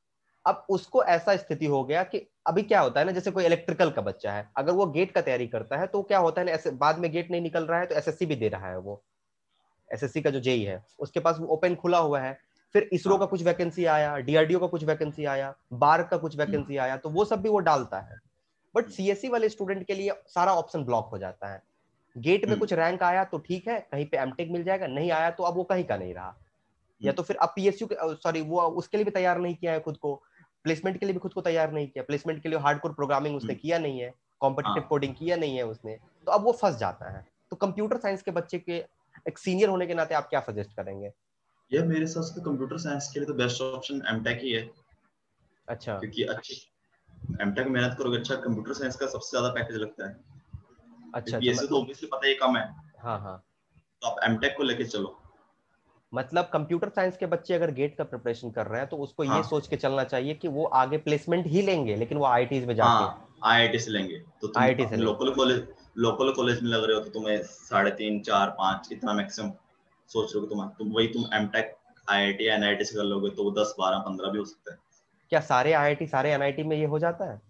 अब उसको ऐसा स्थिति हो गया कि अभी क्या होता है ना, जैसे कोई इलेक्ट्रिकल का बच्चा है, अगर वो गेट का तैयारी करता है तो क्या होता है ना, ऐसे बाद में गेट नहीं निकल रहा है तो एसएससी भी दे रहा है, वो एसएससी का जो जेई है उसके पास ओपन खुला हुआ है, फिर इसरो का हाँ, कुछ वैकेंसी आया, डीआरडीओ का कुछ वैकेंसी आया, बार का कुछ वैकेंसी आया, तो वो सब भी वो डालता है। बट सीएससी वाले स्टूडेंट के लिए सारा ऑप्शन ब्लॉक हो जाता है। गेट में कुछ रैंक आया तो ठीक है, कहीं पे एमटेक मिल जाएगा, नहीं आया तो अब वो कहीं का नहीं रहा। या तो फिर अब पीएसयू सॉरी वो उसके लिए भी तैयार नहीं किया है खुद को, प्लेसमेंट के लिए भी खुद को तैयार नहीं किया, प्लेसमेंट के लिए हार्डकोर प्रोग्रामिंग उसने किया नहीं है, कॉम्पिटिटिव कोडिंग किया नहीं है उसने, तो अब वो फंस जाता है। तो कंप्यूटर साइंस के बच्चे के एक सीनियर होने के नाते आप क्या सजेस्ट करेंगे? ये मेरे हिसाब से कंप्यूटर साइंस के लिए तो बेस्ट ऑप्शन एमटेक ही है। अच्छा क्योंकि अच्छी एमटेक मेहनत करोगे, अच्छा कंप्यूटर साइंस का सबसे ज्यादा पैकेज लगता है। अच्छा अच्छा पीएसयू मत, तो ऑब्वियसली पता ही कम है, हाँ हाँ, तो आप एमटेक को लेके चलो। मतलब कंप्यूटर साइंस के बच्चे अगर गेट का प्रिपरेशन कर रहे हैं तो उसको ये हाँ सोच के चलना चाहिए कि वो आगे प्लेसमेंट ही लेंगे, लेकिन वो आईआईटीज में जाके हाँ, आईआईटी से लेंगे तो तुम आईआईटी से अपने लेंगे। लोकल कॉलेज लोकल कॉलेज में लग रहे हो तो तुम्हें साढ़े तीन चार पाँच इतना मैक्सिमम सोच रहे हो, तुम तुम वही तुम एमटेक आईआईटी या एनआईटी से कर लोगे तो वो दस बारह पंद्रह भी हो सकता है। क्या सारे आईआईटी सारे एनआईटी में ये हो जाता है?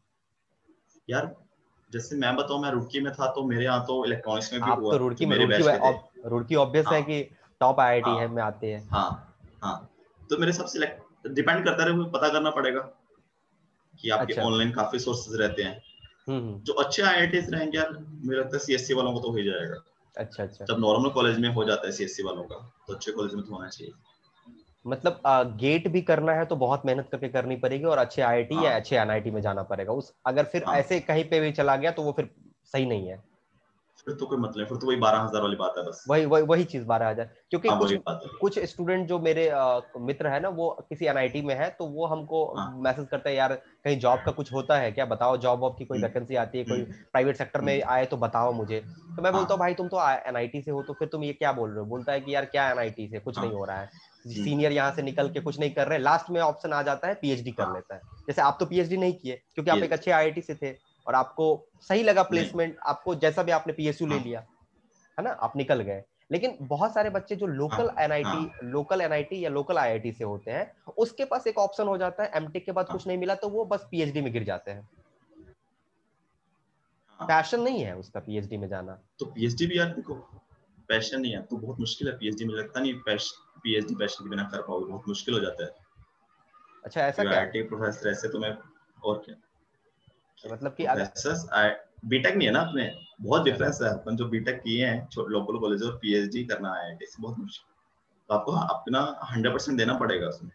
यार जैसे मैं बताऊं, मैं रुड़की में था तो मेरे यहाँ तो इलेक्ट्रॉनिक्स में भी आप हुआ, तो जो रुड़की में, मेरे रुड़की बैच के थे। रुड़की ऑब्वियस हाँ है कि टॉप आईआईटी है हाँ में आते हैं। हाँ हाँ, तो मेरे हिसाब से डिपेंड करता है, पता करना पड़ेगा कि आपके अच्छा ऑनलाइन काफी सोर्सेज रहते हैं। हम्म हम्म, जो अच्छे आईआईटीज रहेंगे यार, मुझे लगता है सीएससी वालों को तो हो ही जाएगा। अच्छा अच्छा। जब नॉर्मल कॉलेज में हो जाता है सीएससी वालों का, तो अच्छे कॉलेज में तो होना चाहिए। मतलब आ, गेट भी करना है तो बहुत मेहनत करके करनी पड़ेगी और अच्छे आईआईटी या हाँ अच्छे एनआईटी में जाना पड़ेगा। उस अगर फिर हाँ, ऐसे कहीं पे भी चला गया तो वो फिर सही नहीं है। फिर तो कोई मतलब नहीं, फिर तो वही बारह हजार वाली बात है बस। वही वही वही चीज बारह हजार, क्योंकि हाँ कुछ वही बात है। कुछ स्टूडेंट जो मेरे अ, मित्र है ना, वो किसी एनआईटी में है, तो वो हमको हाँ मैसेज करते हैं, यार कहीं जॉब का कुछ होता है क्या, बताओ जॉब वॉब की कोई हम्म, वैकेंसी आती है, कोई हम्म, प्राइवेट सेक्टर में हम्म, आए तो बताओ मुझे। तो मैं बोलता हूँ हाँ भाई तुम तो एनआईटी से हो, तो फिर तुम ये क्या बोल रहे हो? बोलता है कि यार क्या एनआईटी से, कुछ हाँ नहीं हो रहा है, हम्म, सीनियर यहाँ से निकल के कुछ नहीं कर रहे, लास्ट में ऑप्शन आ जाता है पीएचडी कर हाँ लेता है। जैसे आप तो पीएचडी नहीं किए क्योंकि आप ये एक अच्छे आईआईटी से थे और आपको सही लगा नहीं, प्लेसमेंट, आपको जैसा भी आपने पीएसयू ले हाँ लिया, है ना, आप निकल गए। लेकिन बहुत सारे बच्चे जो हाँ लोकल एनआईटी हाँ लोकल एनआईटी या लोकल आईआईटी से होते हैं, उसके पास एक ऑप्शन हो जाता है, एमटेक के बाद हाँ कुछ नहीं मिला तो वो बस पीएचडी में गिर जाते हैं। हाँ, पैशन नहीं है उसका पीएचडी में जाना। तो पीएचडी भी यार देखो, पैशन नहीं है तो बहुत मुश्किल है पीएचडी में, लगता नहीं पीएचडी पैशन के बिना कर पाओगे, बहुत मुश्किल हो जाता है। अच्छा ऐसा क्या? आईआईटी प्रोफेसर ऐसे तुम्हें, और क्या मतलब कि अगर, प्रोफेसर, बीटेक नहीं है ना अपने, बहुत अच्छा डिफरेंस है। अपन जो बीटेक किए हैं लोकल कॉलेज और पीएचडी करना है आईआईटी से बहुत मुश्किल, तो आपको अपना हंड्रेड परसेंट देना पड़ेगा उसमें।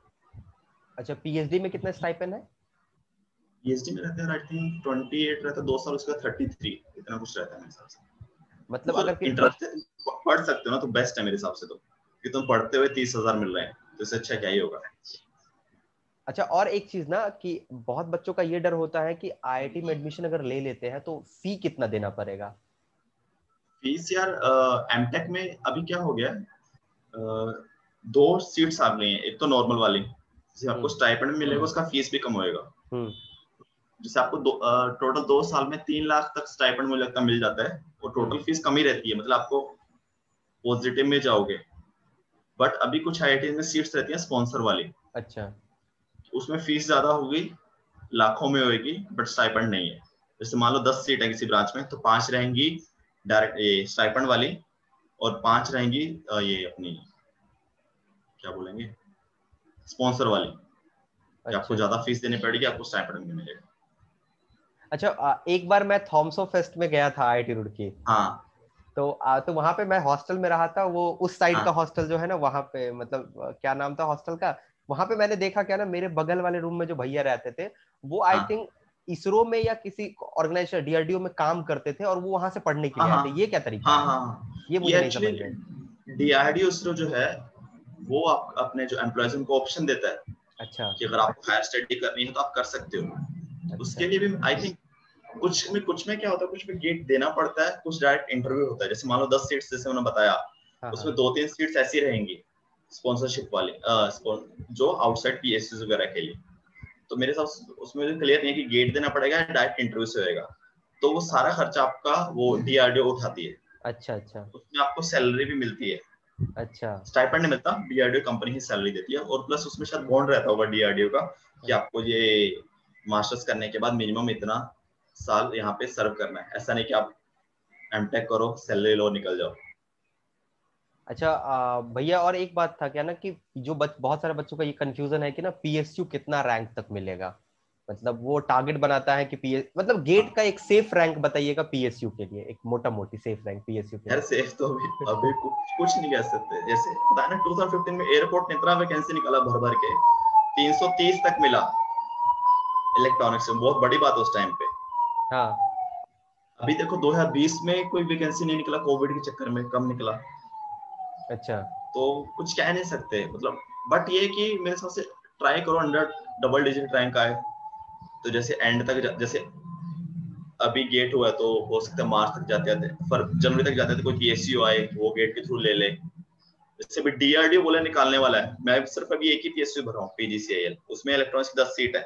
अच्छा पीएचडी में कितना स्टाइपेंड है? पीएचडी में रहता है आई थिंक ट्वेंटी एट रहता है, दो साल उसका थर्टी थ्री इतना कुछ रहता है मेरे हिसाब से। मतलब तो अगर कि इंटरेस्ट पढ़ सकते हो ना तो बेस्ट है मेरे हिसाब से, तो कि तुम पढ़ते हुए तीस हजार मिल रहे हैं तो इससे अच्छा क्या ही होगा। अच्छा और एक चीज ना कि बहुत बच्चों का ये डर होता है कि आईआईटी में एडमिशन अगर ले लेते हैं तो फी कितना देना पड़ेगा? फीस यार एमटेक में अभी क्या हो गया, अ, दो सीट्स आ गई हैं, एक तो नॉर्मल वाली जिसे आपको हम्म स्टाइपेंड मिलेगा, उसका फीस भी कम होएगा। हम्म जैसे आपको दो, टोटल दो साल में तीन लाख तक स्टाइपेंड मुझे लगता मिल जाता है, और हम्म, टोटल फीस कम ही रहती है, मतलब आपको पॉजिटिव में जाओगे। बट अभी कुछ आईआईटी में सीट्स रहती हैं स्पॉन्सर वाली, अच्छा उसमें फीस ज्यादा होगी, लाखों में होगी, बट स्टाइपेंड नहीं है। जैसे मान लो दस सीट है किसी ब्रांच में, तो पांच रहेंगी डायरेक्ट ये स्टाइपेंड वाली, और पांच रहेंगी अ, ये अपनी क्या बोलेंगे स्पॉन्सर वाली, कि आपको अच्छा ज्यादा फीस देनी पड़ेगी, आपको स्टाइपेंड भी मिलेगा। अच्छा। आ, एक बार मैं थॉमसो फेस्ट में गया था आईआईटी रुड़की, हाँ तो आ, तो वहां पे मैं हॉस्टल में रहा था, वो उस साइड का हाँ हॉस्टल जो है ना, वहां पे मतलब आ, क्या नाम था हॉस्टल का, वहां पे मैंने देखा क्या ना, मेरे बगल वाले रूम में जो भैया रहते थे, वो आई हाँ थिंक इसरो में या किसी ऑर्गेनाइजेशन डीआरडीओ में काम करते थे और वो वहां से पढ़ने के हाँ लिए आए हाँ थे। ये क्या तरीका हाँ है? हाँ हाँ। ये ये मुझे नहीं एक्चुअली समझ में। डीआरडीओ इसरो जो है, वो आप अपने जो एम्प्लॉयज उनको ऑप्शन देता है अच्छा कि अगर आपको हायर स्टडी करनी है तो आप कर सकते हो। अच्छा उसके लिए भी आई थिंक कुछ में कुछ में क्या होता है, कुछ में गेट देना पड़ता है, कुछ डायरेक्ट इंटरव्यू होता है। जैसे मान लो दस सीट्स जैसे मैंने बताया, हाँ हाँ उसमें दो तीन सीट्स ऐसी रहेंगी स्पॉन्सरशिप वाली, अ, स्पॉन- जो आउटसाइड पीएससी वगैरह के लिए। तो मेरे साथ उसमें क्लियर नहीं है कि गेट देना पड़ेगा या डायरेक्ट इंटरव्यू से होएगा। तो वो सारा खर्चा आपका वो डीआरडीओ उठाती है, अच्छा अच्छा उसमें आपको सैलरी भी मिलती है। अच्छा, स्टाइपेंड नहीं मिलता, डीआरडीओ कंपनी ही सैलरी देती है, और प्लस उसमें शायद बॉन्ड रहता होगा डीआरडीओ का कि आपको ये मास्टर्स करने के बाद मिनिमम इतना साल यहाँ पे सर्व करना है। ऐसा नहीं कि आप एमटेक करो, सैलरी लो, निकल जाओ। अच्छा आ, भैया और एक बात था क्या ना कि जो बच, बहुत सारे बच्चों का ये कंफ्यूजन है कि ना पीएसयू कितना रैंक तक मिलेगा, मतलब वो टारगेट बनाता है कि पीएस मतलब गेट हाँ का एक सेफ रैंक बताइएगा पीएसयू के लिए, एक मोटा मोटी सेफ रैंक पीएसयू के यार, लिए। सेफ तो अभी अभी कुछ कुछ नहीं कह सकते। जैसे पता है ना, ट्वेंटी फिफ्टीन में एयरपोर्ट ने इतना वैकेंसी निकाला भर भर के, तीन सौ तीस तक मिला इलेक्ट्रॉनिक्स में, बहुत बड़ी बात उस टाइम पे। हाँ, अभी देखो दो हज़ार बीस में कोई वैकेंसी नहीं निकला, कोविड के चक्कर में कम निकला। अच्छा, तो कुछ कह नहीं सकते मतलब। बट ये कि मेरे हिसाब से ट्राई करो, अंडर डबल डिजिट रैंक आए तो जैसे एंड तक, जैसे अभी गेट हुआ है तो हो सकता है मार्च तक जाते जाते, फर जनवरी तक जाते थे, कोई पीएसयू आए वो गेट के थ्रू ले ले। जैसे भी डीआरडीओ बोले निकालने वाला है, मैं सिर्फ अभी एक ही पीएसयू भरा हूँ, पीजीसीआईएल, उसमें इलेक्ट्रॉनिक्स की दस सीट है,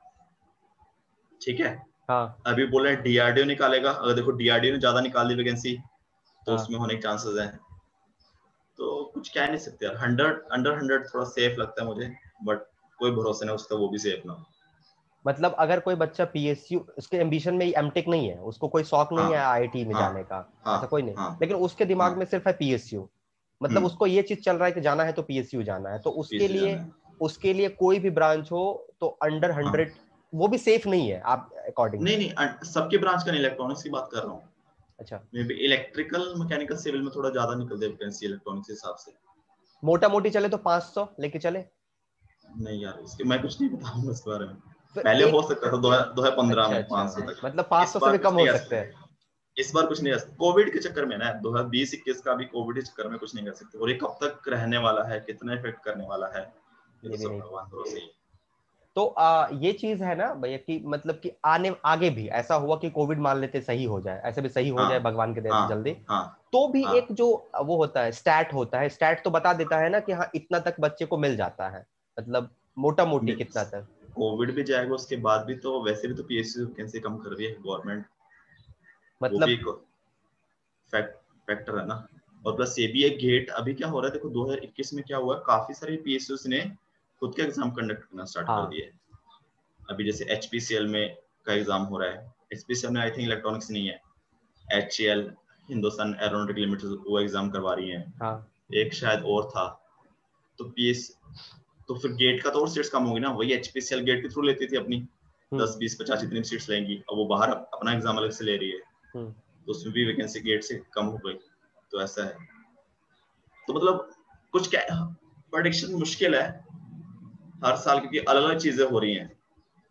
ठीक है। हाँ, अभी बोले डीआरडीओ निकालेगा, अगर देखो डीआरडीओ ने ज्यादा निकाल दी वैकेंसी तो हाँ। उसमें होने के चांसेस हैं। तो कुछ कह नहीं सकते यार, हंड्रेड अंडर हंड्रेड थोड़ा सेफ लगता है मुझे, बट कोई भरोसा नहीं उसका वो भी सेफ ना हो। मतलब अगर कोई बच्चा पीएसयू, उसके एम्बिशन में एमटेक नहीं है, उसको कोई शौक नहीं है हाँ आईआईटी में हाँ जाने का, हाँ ऐसा कोई नहीं, हाँ लेकिन उसके हाँ। दिमाग में सिर्फ है पीएसयू, मतलब हम्म। उसको ये चीज चल रहा है कि जाना है तो पीएसयू जाना है, तो उसके पीछे लिए जाना है। उसके लिए कोई भी ब्रांच हो तो अंडर हाँ हंड्रेड वो भी सेफ नहीं है आप अकॉर्डिंग नहीं टू। नहीं, अ- सबके ब्रांच का नहीं, इलेक्ट्रॉनिक्स की बात कर रहा हूँ। अच्छा, maybe electrical, mechanical, civil में थोड़ा ज्यादा निकलते हैं वैकेंसी इलेक्ट्रॉनिक्स के हिसाब से। मोटा मोटी चले तो पांच सौ लेके चले। नहीं यार, इसके मैं कुछ नहीं बताऊंगा इस बारे में। फिर पहले हो एक, सकता था दो हजार पंद्रह अच्छा में अच्छा, पाँच सौ तक। मतलब पांच इस सौ से बार भी कुछ कम हो नहीं कर सकते हैं। सकते। इस बार कुछ नहीं कर सकते, कोविड के चक्कर में ना, दो हज़ार बीस इक्कीस का भी कोविड के चक्कर में कुछ नहीं कर सकते, और ये कब तक रहने वाला है, कितना इफेक्ट करने वाला है, ये तो ये भी सब नहीं। भगवान भरोसे ही है। तो आ, ये चीज है ना भैया कि मतलब कि आने आगे भी ऐसा हुआ कि कोविड मान लेते सही हो जाए, ऐसे भी सही हो हाँ जाए भगवान के दया से हाँ जल्दी, हाँ तो भी हाँ। एक जो वो होता है स्टैट होता है, स्टैट तो बता देता है ना कि हाँ इतना तक बच्चे को मिल जाता है, मतलब मोटा मोटी कितना तक। कोविड भी जाएगा उसके बाद भी, तो वैसे भी तो पीएसयू वैकेंसी कम कर रही है गवर्नमेंट, वो भी मतलब एक फैक्ट फैक्टर है ना। और प्लस ये भी एक गेट, अभी क्या हो रहा है देखो, दो हज़ार इक्कीस में क्या हुआ, काफी सारे पीएसयूज ने खुद के एग्जाम कंडक्ट करना स्टार्ट कर हाँ, दिए। अभी जैसे एचपीसीएल में का एग्जाम हो रहा है, एचपीसीएल में आई थिंक इलेक्ट्रॉनिक्स नहीं है, एचएएल, हिंदुस्तान एरोनॉटिक लिमिटेड, वो एग्जाम करवा रही है। हाँ, एक शायद और था। तो पीएस तो फिर गेट का तो और सीट्स कम होगी ना, वही एचपीसीएल गेट के थ्रू लेती थी अपनी, हम्म, दस बीस पचास इतनी सीट्स लेंगी, अब वो बाहर अपना एग्जाम अलग से ले रही है, हम्म। तो उसमें भी वैकेंसी गेट से कम हो गई। तो ऐसा है। तो मतलब कुछ क्या, प्रेडिक्शन मुश्किल है हर साल, क्योंकि अलग अलग चीजें हो रही हैं,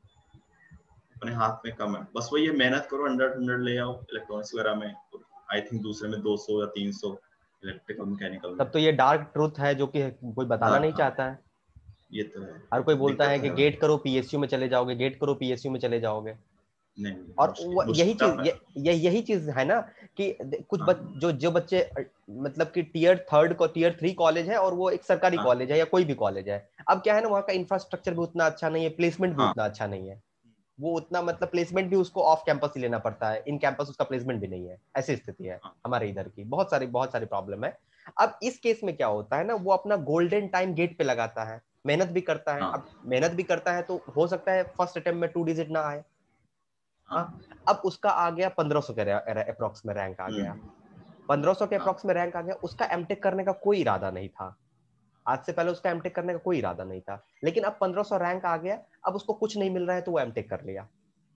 अपने हाथ में कम है। बस वही है, मेहनत करो, हंड्रेड हंड्रेड ले आओ इलेक्ट्रॉनिक्स वगैरह में। आई थिंक दूसरे में दो सौ या तीन सौ, इलेक्ट्रिकल मैकेनिकल में। तब तो ये डार्क ट्रूथ है जो कि कोई बताना हाँ नहीं हाँ, चाहता है। ये तो है, हर ये कोई तो बोलता है दिक्कत कि है भाई। गेट करो पीएसयू में चले जाओगे, गेट करो पीएसयू में चले जाओगे। नहीं नहीं, और मुश्किल वो यही मुश्किल चीज टफ है। ये, ये यही चीज है ना कि कुछ बच, हाँ जो जो बच्चे अ, मतलब कि टीयर थर्ड को टीयर थ्री कॉलेज है और वो एक सरकारी हाँ कॉलेज है या कोई भी कॉलेज है, अब क्या है ना वहाँ का इंफ्रास्ट्रक्चर भी उतना अच्छा नहीं है, प्लेसमेंट भी हाँ उतना अच्छा नहीं है, वो उतना मतलब प्लेसमेंट भी उसको ऑफ कैंपस ही लेना पड़ता है, इन कैंपस उसका प्लेसमेंट भी नहीं है, ऐसी स्थिति है हाँ हमारे इधर की, बहुत सारी बहुत सारी प्रॉब्लम है। अब इस केस में क्या होता है ना, वो अपना गोल्डन टाइम गेट पे लगाता है, मेहनत भी करता है, अब हाँ मेहनत भी करता है तो हो सकता है फर्स्ट अटेम्प्ट में टू डिजिट ना आए। हाँ। हाँ, अब उसका आ गया पंद्रह सौ के अप्रोक्स में रैंक आ गया, हम्म। पंद्रह सौ के हाँ अप्रोक्स में रैंक आ गया, उसका एमटेक करने का कोई इरादा नहीं था, आज से पहले उसका एमटेक करने का कोई इरादा नहीं था, लेकिन अब पंद्रह सौ रैंक आ गया, अब उसको कुछ नहीं मिल रहा है तो वो एमटेक कर लिया,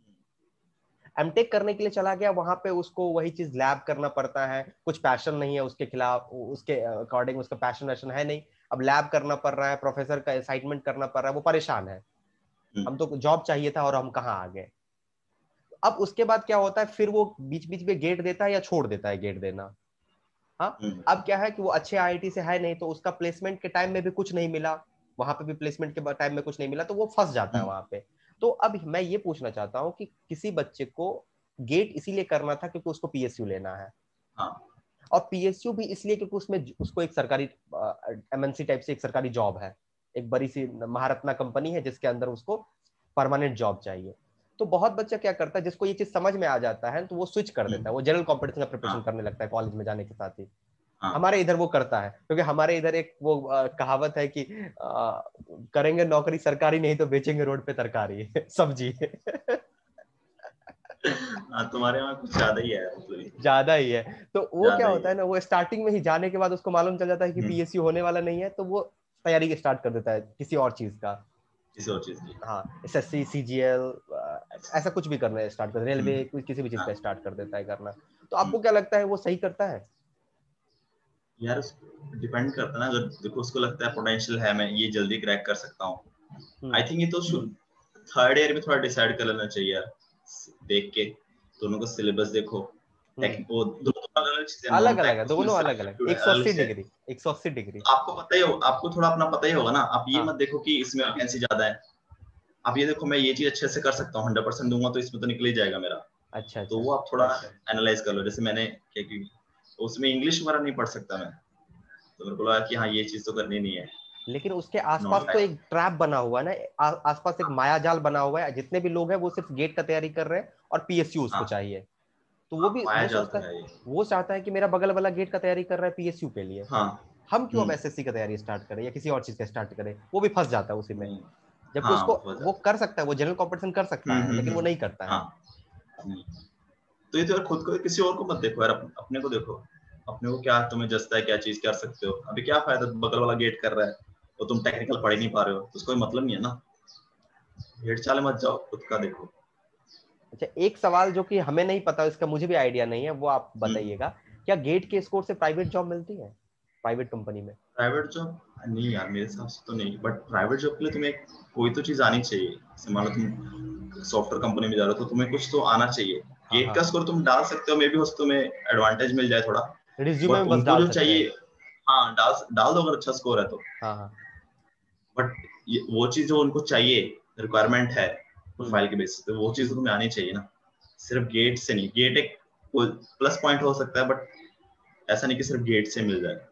एमटेक करने के लिए चला गया, वहां पे उसको वही चीज लैब करना पड़ता है, कुछ पैशन नहीं है उसके खिलाफ, उसके अकॉर्डिंग उसका पैशन वैशन है नहीं, अब लैब करना पड़ रहा है, प्रोफेसर का असाइनमेंट करना पड़ रहा है, वो परेशान है, हम्म, हम तो जॉब चाहिए था और हम कहाँ आ गए। अब उसके बाद क्या होता है, फिर वो बीच बीच में गेट देता है या छोड़ देता है गेट देना। हाँ, हम्म, अब क्या है कि वो अच्छे आईआईटी से है नहीं, तो उसका प्लेसमेंट के टाइम में भी कुछ नहीं मिला, वहां पे भी प्लेसमेंट के टाइम में कुछ नहीं मिला, तो वो फंस जाता है हम्म, वहां पे। तो अब मैं ये पूछना चाहता हूँ कि किसी बच्चे को गेट इसीलिए करना था क्योंकि उसको पीएसयू लेना है, हाँ और पीएसयू भी इसलिए क्योंकि उसमें उसको एक सरकारी एमएनसी टाइप से एक सरकारी जॉब है, एक बड़ी सी महारत्ना कंपनी है जिसके अंदर उसको परमानेंट जॉब चाहिए। तो बहुत बच्चा क्या करता है, जिसको ये चीज समझ में आ जाता है तो वो स्विच कर देता हम्म, है, वो जनरल कॉम्पिटिशन का प्रिपरेशन हाँ करने लगता है कॉलेज में जाने के साथ ही। हाँ। हमारे इधर वो करता है, क्योंकि हमारे इधर एक वो आ, कहावत है कि आ, करेंगे नौकरी सरकारी, नहीं तो बेचेंगे रोड पे तरकारी सब्जी हाँ, तुम्हारे वहाँ कुछ ज्यादा ही है मतलब, ज्यादा ही है। तो वो क्या ज्यादा ही होता है है। ना, वो स्टार्टिंग में ही जाने के बाद उसको मालूम चल जाता है कि हम्म, पीएसयू होने वाला नहीं है, तो वो तैयारी स्टार्ट कर देता है किसी और चीज का। किसी और चीज की। हाँ, एसएससी, सीजीएल, ऐसा कुछ भी करना स्टार्ट कर, रेलवे, हम्म, किसी भी चीज हाँ। का स्टार्ट कर देता है करना। तो हम्म, आपको क्या लगता है वो सही करता है? यार डिपेंड करता है ना, अगर देखो उसको लगता है पोटेंशियल है, मैं ये जल्दी क्रैक कर सकता हूँ, हम्म। आई थिंक ये तो थर्ड ईयर में थोड़ा डिसाइड कर लेना चाहिए यार, देख के दोनों का सिलेबस देखो। हम्म। टेक वो दोनों अलग अलग चीजें, नॉन अलग अलग है, टेक उसमें दोनों से अलग अलग, aptitude एक सौ अलग अस्सी से। डिग्री एक सौ अस्सी डिग्री। आपको पता ही हो, आपको थोड़ा अपना पता ही होगा ना, आप ये हाँ। मत देखो कि इसमें वैकेंसी ज्यादा है, आप ये देखो मैं ये चीज अच्छे से कर सकता हूँ, हंड्रेड परसेंट दूंगा तो इसमें तो निकल ही जाएगा मेरा। अच्छा तो अच्छा। वो आप थोड़ा एनालाइज कर लो, जैसे मैंने क्या की, उसमें इंग्लिश वगैरह नहीं पढ़ सकता मैं, तो मेरे को लगा कि हाँ ये चीज तो करनी नहीं है। लेकिन उसके नॉन आसपास तो टेक। एक ट्रैप बना हुआ है ना, आ, आसपास एक माया जाल बना हुआ है, जितने भी लोग हैं वो सिर्फ गेट का तैयारी कर रहे हैं और पीएसयू उसको हाँ, चाहिए। तो वो हाँ, भी माया वो जाल सोचता तो है, है ये। वो चाहता है कि मेरा बगल वाला गेट का तैयारी कर रहा है पीएसयू के लिए, हाँ। हम क्यों अब हम्म। एसएससी का तैयारी स्टार्ट करें या किसी और चीज का स्टार्ट करें, वो भी फंस जाता है उसी में। नहीं। जबकि हाँ, उसको हो वो जाता है। कर सकता है, वो जनरल कॉम्पिटिशन कर सकता हम्म, है, हम्म, लेकिन वो हम्म। नहीं करता है। हाँ। नहीं। तो ये तो यार खुद को, किसी और को मत देखो यार, अप, अपने को देखो, अपने को क्या तुम्हें जचता है, क्या चीज कर सकते हो, अभी क्या फायदा बगल वाला गेट कर रहा है और तुम टेक्निकल पढ़ ही नहीं पा रहे हो, तो उसका कोई मतलब नहीं है ना। भेड़ चाले मत जाओ, खुद का देखो। अच्छा, एक सवाल जो कि हमें नहीं पता, इसका मुझे भी आइडिया नहीं है, वो आप हम्म। बताइएगा। क्या गेट के स्कोर से प्राइवेट जॉब मिलती है, प्राइवेट कंपनी में? प्राइवेट जॉब नहीं यार, मेरे हिसाब से तो नहीं, बट प्राइवेट जॉब के लिए तुम्हें कोई तो चीज आनी चाहिए, जैसे मान लो तुम सॉफ्टवेयर कंपनी में जा रहे हो तो तुम्हें कुछ तो आना चाहिए। हाँ गेट हाँ। का स्कोर तुम डाल सकते हो, मे बी हो तुम्हें एडवांटेज मिल जाए थोड़ा, रिज्यूमे बट में बस उनको डाल जो सकते हैं। चाहिए, हाँ डाल डाल दो अगर अच्छा स्कोर है तो, हाँ हाँ। बट वो चीज जो उनको चाहिए, रिक्वायरमेंट है हम्म। प्रोफाइल के बेसिस पे, वो चीज तो तुम्हें आनी चाहिए ना, सिर्फ गेट से नहीं। गेट एक प्लस पॉइंट हो सकता है, बट ऐसा नहीं कि सिर्फ गेट से मिल जाए,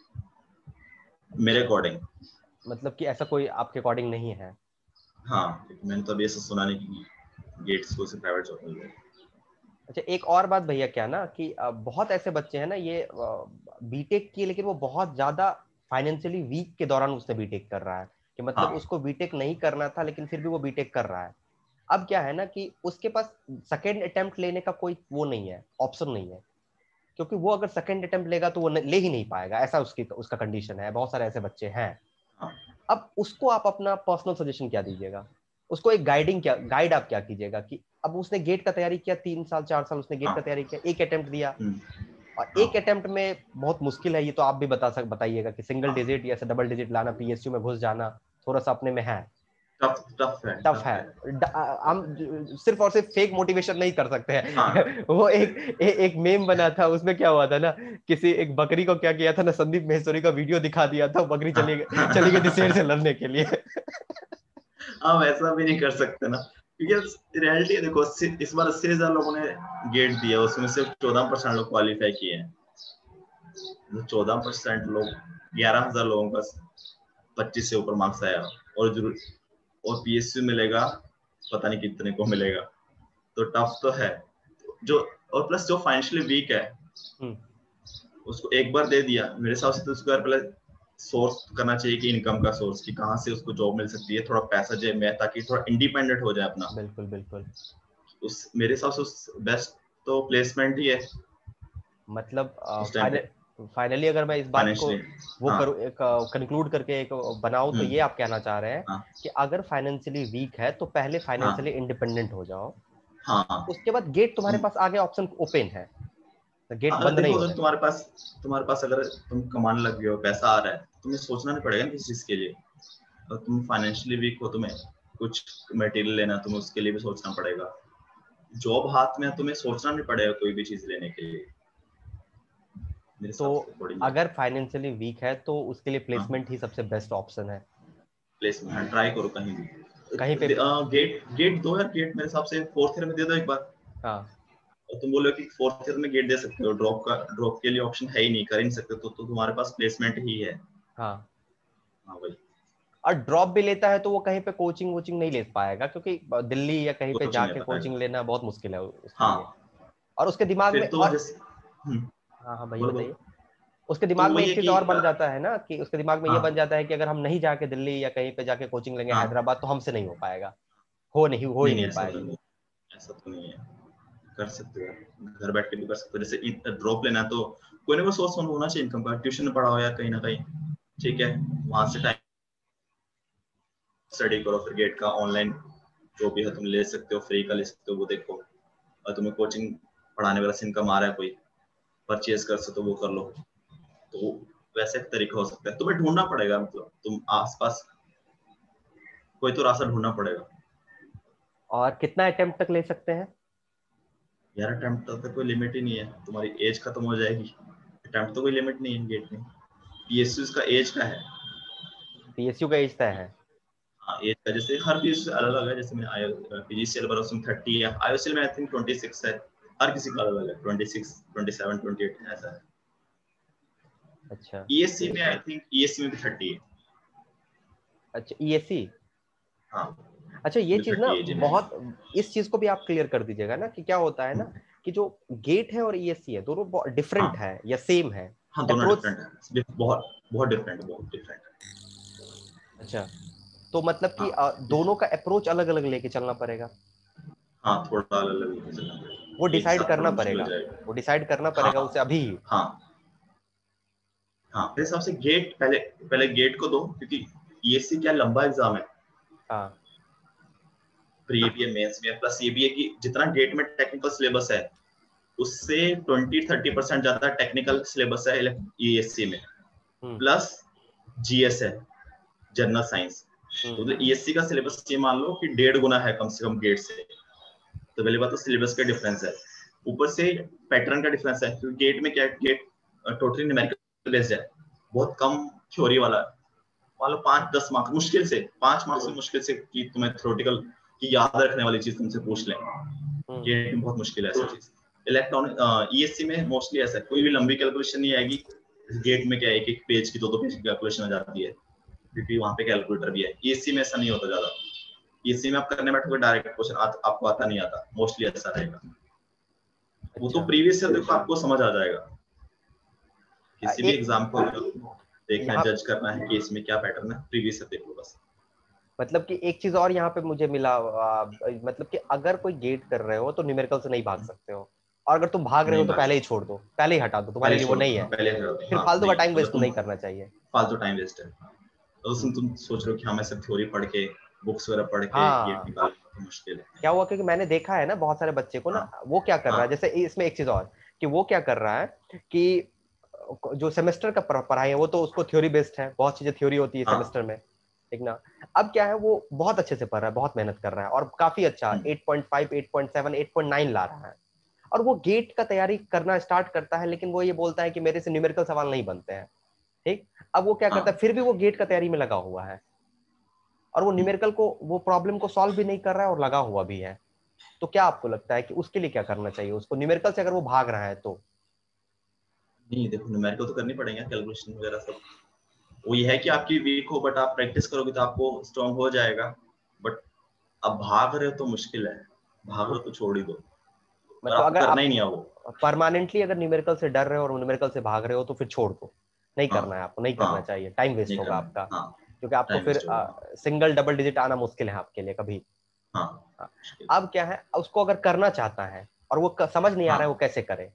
मेरे अच्छा, अकॉर्डिंग। मतलब कि ऐसा कोई आपके अकॉर्डिंग नहीं है? हाँ, मैंने तो अभी ऐसा सुना नहीं कि गेट्स को से प्राइवेट जॉब मिल जाए। अच्छा, एक और बात भैया, क्या ना कि अ, बहुत ऐसे बच्चे हैं ना, ये बीटेक किए लेकिन वो बहुत ज्यादा फाइनेंशियली वीक के दौरान उसने बीटेक कर रहा है, कि मतलब हाँ, उसको बीटेक नहीं करना था लेकिन फिर भी वो बीटेक कर रहा है। अब क्या है ना कि उसके पास सेकेंड अटेम्प्ट लेने का कोई वो नहीं है, ऑप्शन नहीं है, क्योंकि वो अगर सेकेंड अटेम्प्ट लेगा तो वो ले ही नहीं पाएगा, ऐसा उसकी उसका कंडीशन है, बहुत सारे ऐसे बच्चे हैं। हाँ, अब उसको आप अपना पर्सनल सजेशन क्या दीजिएगा? उसको एक गाइडिंग क्या गाइड आप क्या कीजिएगा कि अब उसने गेट का तैयारी किया, तीन साल चार साल उसने गेट हाँ। का तैयारी किया, एक अटेम्प्ट दिया, हम्म, और हाँ, एक अटेम्प्ट में बहुत मुश्किल है, ये तो आप भी बता सक बताइएगा कि सिंगल हाँ। डिजिट या डबल डिजिट लाना, पीएसयू में घुस जाना थोड़ा सा अपने में है, टफ टफ है, टफ टफ है। है। ड- हम सिर्फ और सिर्फ फेक मोटिवेशन नहीं कर सकते हैं हाँ। वो एक ए, एक मेम बना था, उसमें क्या हुआ था ना, किसी एक बकरी को क्या किया था ना, संदीप महेश्वरी का वीडियो दिखा दिया था, बकरी चली गई चली गई थी शेर से लड़ने के लिए हाँ, वैसा भी नहीं कर सकते ना, क्योंकि रियलिटी देखो, अस्सी इस बार अस्सी हजार लोगों ने गेट दिया, उसमें सिर्फ चौदह परसेंट लोग क्वालिफाई किए हैं। चौदह परसेंट लोग, ग्यारह हजार लोगों का पच्चीस से ऊपर मार्क्स आया, और जरूर और पीएसयू मिलेगा, पता नहीं कितने को मिलेगा, तो टफ तो है। जो और प्लस जो फाइनेंशियली वीक है, हम्म। उसको एक बार दे दिया, मेरे हिसाब से तो उसको यार पहले सोर्स करना चाहिए कि इनकम का सोर्स, कि कहाँ से उसको जॉब मिल सकती है, थोड़ा पैसा जेब में, ताकि थोड़ा इंडिपेंडेंट हो जाए अपना। बिल्कुल बिल्कुल। उस मेरे हिसाब से उस बेस्ट तो प्लेसमेंट ही है मतलब उस टाइम पे, फाइनल फाइनली अगर मैं इस बात को फाइनेंशियली। वो हाँ। करूँ, एक कंक्लूड करके एक बनाऊं, तो हम्म। ये आप कहना चाह रहे हैं हाँ, कि अगर फाइनेंशियली वीक है तो पहले फाइनेंशियली हाँ, इंडिपेंडेंट हो जाओ, हाँ। उसके बाद गेट तुम्हारे तुम, पास आगे ऑप्शन ओपन है, गेट अगर बंद नहीं देखो, होने। अगर तुम्हारे पास तुम्हारे पास अगर तुम कमाने लग गए हो, पैसा आ रहा है, तो तुम्हें सोचना नहीं पड़ेगा ना किसी चीज के लिए। अगर तुम फाइनेंशियली वीक हो, तुम्हें कुछ मटेरियल लेना, तुम्हें उसके लिए भी सोचना पड़ेगा। जॉब हाथ में है, तुम्हें सोचना नहीं पड़ेगा कोई भी चीज लेने के लिए, मेरे तो हिसाब से अकॉर्डिंग है। अगर फाइनेंशियली वीक है तो उसके लिए हाँ, प्लेसमेंट ही सबसे बेस्ट ऑप्शन है, प्लेसमेंट, हाँ, ट्राई करो कहीं कहीं पे। भी। गेट गेट दो यार, गेट मेरे हिसाब से फोर्थ ईयर में दे दो एक बार। हाँ। और तुम बोलो कि फोर्थ ईयर में गेट दे सकते हो, ड्रॉप का ड्रॉप के लिए ऑप्शन है ही नहीं, कर ही नहीं सकते, तो, तो तुम्हारे पास प्लेसमेंट ही है। हाँ, हाँ भाई। और ड्रॉप भी लेता है तो वो कहीं पे कोचिंग वोचिंग नहीं ले पाएगा, क्योंकि दिल्ली या कहीं पे कोचिंग नहीं जाके पाएगा। कोचिंग लेना बहुत मुश्किल है उसके लिए, हाँ, और उसके दिमाग फिर में तो और। जैसे, हम्म, हाँ हाँ भैया बोलो बताइए। बोलो। उसके तो दिमाग में वही एक है चीज कि और बन जाता है ना कि उसके दिमाग में ये बन हाँ जाता है कि अगर हम नहीं जाके दिल्ली या कहीं पे जाके कोचिंग लेंगे हाँ, हैदराबाद तो हमसे नहीं हो पाएगा, हो नहीं हो ही नहीं नहीं नहीं ऐसा तो पाएगा। नहीं, ऐसा तो नहीं है, कर सकते हो, घर बैठ के भी कर सकते हो। जैसे ड्रॉप लेना है तो कोई ना कोई सोर्स होना चाहिए इनकम का, ट्यूशन पढ़ाओ यार कहीं ना कहीं, ठीक है, वहां से टाइम स्टडी करो, फिर गेट का ऑनलाइन जो भी है तुम ले सकते हो, फ्री का ले सकते हो, वो देखो। और तुम्हें कोचिंग पढ़ाने वाला से इनकम आ रहा है, कोई परचेज कर सकते हो वो कर लो, तो वैसे एक तरीका हो सकता है। तुम्हें ढूंढना पड़ेगा, मतलब तुम आसपास कोई तो रास्ता ढूंढना पड़ेगा। और कितना अटेम्प्ट तक ले सकते हैं? यार अटेम्प्ट तक कोई लिमिट ही नहीं है, तुम्हारी एज खत्म हो जाएगी, अटेम्प्ट तो कोई लिमिट नहीं है गेट में। पीएसयू का एज का है। पीएसयू का एज तय है? हाँ एज का, जैसे हर पीएसयू अलग अलग है, जैसे मैं आयो पीजीसीएल भरा उसमें थर्टी है, आईओसीएल में आई थिंक ट्वेंटी सिक्स है, हर किसी का अलग अलग है, twenty six, twenty seven, twenty eight ऐसा है। अच्छा। ईएससी में आई थिंक ईएससी में भी थर्टी है। अच्छा ईएससी। हाँ अच्छा ये उसमें चीज ना थर्टी एज है। बहुत, इस चीज को भी आप क्लियर कर दीजिएगा ना कि क्या होता है ना कि जो गेट है और ईएससी है दोनों डिफरेंट हाँ है या सेम है? हाँ दोनों अप्रोच। डिफरेंट है, बहुत बहुत डिफरेंट है, बहुत डिफरेंट है। अच्छा, तो मतलब कि हाँ अ, दोनों का अप्रोच अलग अलग लेके चलना पड़ेगा। हाँ थोड़ा अलग अलग लेके चलना वो पड़ेगा, एक डिसाइड साथ थोड़ा करना मुश्किल हो पड़ेगा, वो जाएगा। डिसाइड करना हाँ पड़ेगा उसे अभी। हाँ हाँ, मेरे हिसाब से गेट पहले, पहले गेट को दो, क्योंकि ईएससी क्या लंबा एग्जाम है, हाँ। प्री भी है, मेंस भी है, प्लस ये भी है कि जितना गेट में टेक्निकल सिलेबस है उससे ट्वेंटी थर्टी परसेंट ज्यादा टेक्निकल सिलेबस है ईएससी में, हम्म। प्लस जीएस है, जनरल साइंस। हम्म। तो मतलब ईएससी का सिलेबस ये मान लो कि डेढ़ गुना है कम से कम गेट से, तो पहली बात तो सिलेबस का डिफरेंस है, ऊपर से पैटर्न का डिफरेंस है, क्योंकि गेट में क्या, गेट टोटली न्यूमेरिकल बेस्ड है, बहुत कम थ्योरी वाला है। मान लो पांच दस मार्क्स मुश्किल से, पांच मार्क्स में मुश्किल से कि तुम्हें थ्योरेटिकल की याद रखने वाली चीज तुमसे पूछ लें, हम्म। ये बहुत मुश्किल है ऐसा चीज। इलेक्ट्रॉनिक ईएससी में मोस्टली ऐसा है, कोई भी लंबी कैलकुलेशन नहीं आएगी। गेट में क्या है, एक एक पेज की, दो दो पेज की कैलकुलेशन आ जाती है, क्योंकि वहां पे कैलकुलेटर भी है। ईएससी में ऐसा नहीं होता ज्यादा, ईएससी में आप करने बैठोगे डायरेक्ट क्वेश्चन आपको आता नहीं आता, मोस्टली ऐसा रहेगा। वो तो अच्छा। प्रीवियस ईयर देखो आपको समझ आ जाएगा, अ, किसी भी एक एग्जाम को देखना है, यहाँ जज करना है कि इसमें क्या पैटर्न है, प्रीवियस ईयर देख लो बस। मतलब कि एक चीज और यहाँ पे मुझे मिला, आ, मतलब कि अगर कोई गेट कर रहे हो तो न्यूमेरिकल से नहीं भाग सकते हो, और अगर तुम भाग रहे हो नहीं तो भाग पहले ही सकते, छोड़ दो, पहले ही हटा दो, तुम्हारे पहले लिए वो छोड़ दो, नहीं हाँ है। पहले हटा दो, फिर हाँ फालतू का नहीं टाइम मतलब वेस्ट तुम नहीं करना चाहिए। फालतू टाइम वेस्ट है। तो उसमें हम्म। तुम सोच रहे हो कि हाँ मैं सब थ्योरी पढ़ के, बुक्स वगैरह पढ़ के गेट हाँ। निकाल, तो मुश्किल है। क्या हुआ क्योंकि मैंने देखा है ना बहुत सारे बच्चे को ना, हाँ वो क्या कर रहा है, हाँ जैसे इसमें एक चीज और कि वो क्या कर रहा है कि जो सेमेस्टर का पढ़ाई है वो तो उसको थ्योरी बेस्ड है, बहुत चीजें थ्योरी होती है हाँ सेमेस्टर में, ठीक ना। अब क्या है वो बहुत अच्छे से पढ़ रहा है, बहुत मेहनत कर रहा है और काफी अच्छा हम्म, eight point five, eight point seven, eight point nine ला रहा है, और वो गेट का तैयारी करना स्टार्ट करता है, लेकिन वो ये बोलता है कि मेरे से न्यूमेरिकल सवाल नहीं बनते हैं, ठीक। अब वो क्या करता है, हाँ फिर भी वो गेट का तैयारी में लगा हुआ है, और वो हम्म। न्यूमेरिकल को, वो प्रॉब्लम को सॉल्व भी नहीं कर रहा है और लगा हुआ भी है। तो क्या आपको लगता है कि उसके लिए क्या करना चाहिए उसको, न्यूमेरिकल से अगर वो भाग रहा है तो? नहीं देखो, न्यूमेरिकल तो करनी पड़ेंगे, कैलकुलेशन वगैरह सब। वो ये है कि आपकी वीक हो, बट आप प्रैक्टिस करोगे तो आपको स्ट्रांग हो जाएगा। बट अब भाग रहे हो तो मुश्किल है, भाग रहे हो वो तो छोड़ ही दो, पर मतलब आपको अगर करना आप ही नहीं है वो। परमानेंटली अगर न्यूमेरिकल से डर रहे हो और न्यूमेरिकल से भाग रहे हो तो फिर छोड़ दो, नहीं हाँ करना है आपको, नहीं हाँ करना चाहिए, टाइम वेस्ट नहीं होगा करना है, आपका, हाँ क्योंकि आपको टाइम फिर वेस्ट होगा, हाँ सिंगल डबल डिजिट आना मुश्किल है आपके लिए कभी। हाँ हाँ। मुश्किल। अब क्या है, उसको अगर करना चाहता है और वो क- समझ नहीं आ रहा है वो हाँ कैसे करे?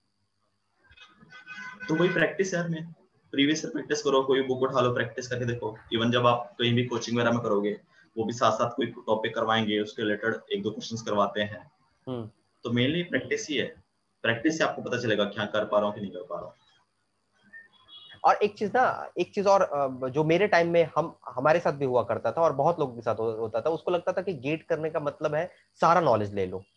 तो वही प्रैक्टिस है आपने, प्रीवियस प्रैक्टिस करो, कोई बुक उठा लो, प्रैक्टिस करके देखो। इवन जब आप कहीं भी कोचिंग वगैरह में करोगे, वो भी साथ साथ कोई टॉपिक करवाएंगे, उसके रिलेटेड एक दो क्वेश्चंस करवाते हैं, हम्म। तो मेनली प्रैक्टिस ही है। प्रैक्टिस से आपको पता चलेगा क्या कर पा रहा हूँ कि नहीं कर पा रहा हूँ। और एक चीज ना, एक चीज और अ, जो मेरे टाइम में हम हमारे साथ भी हुआ करता था और बहुत लोगों के साथ हो, होता था, उसको लगता था कि गेट करने का मतलब है सारा नॉलेज ले लो,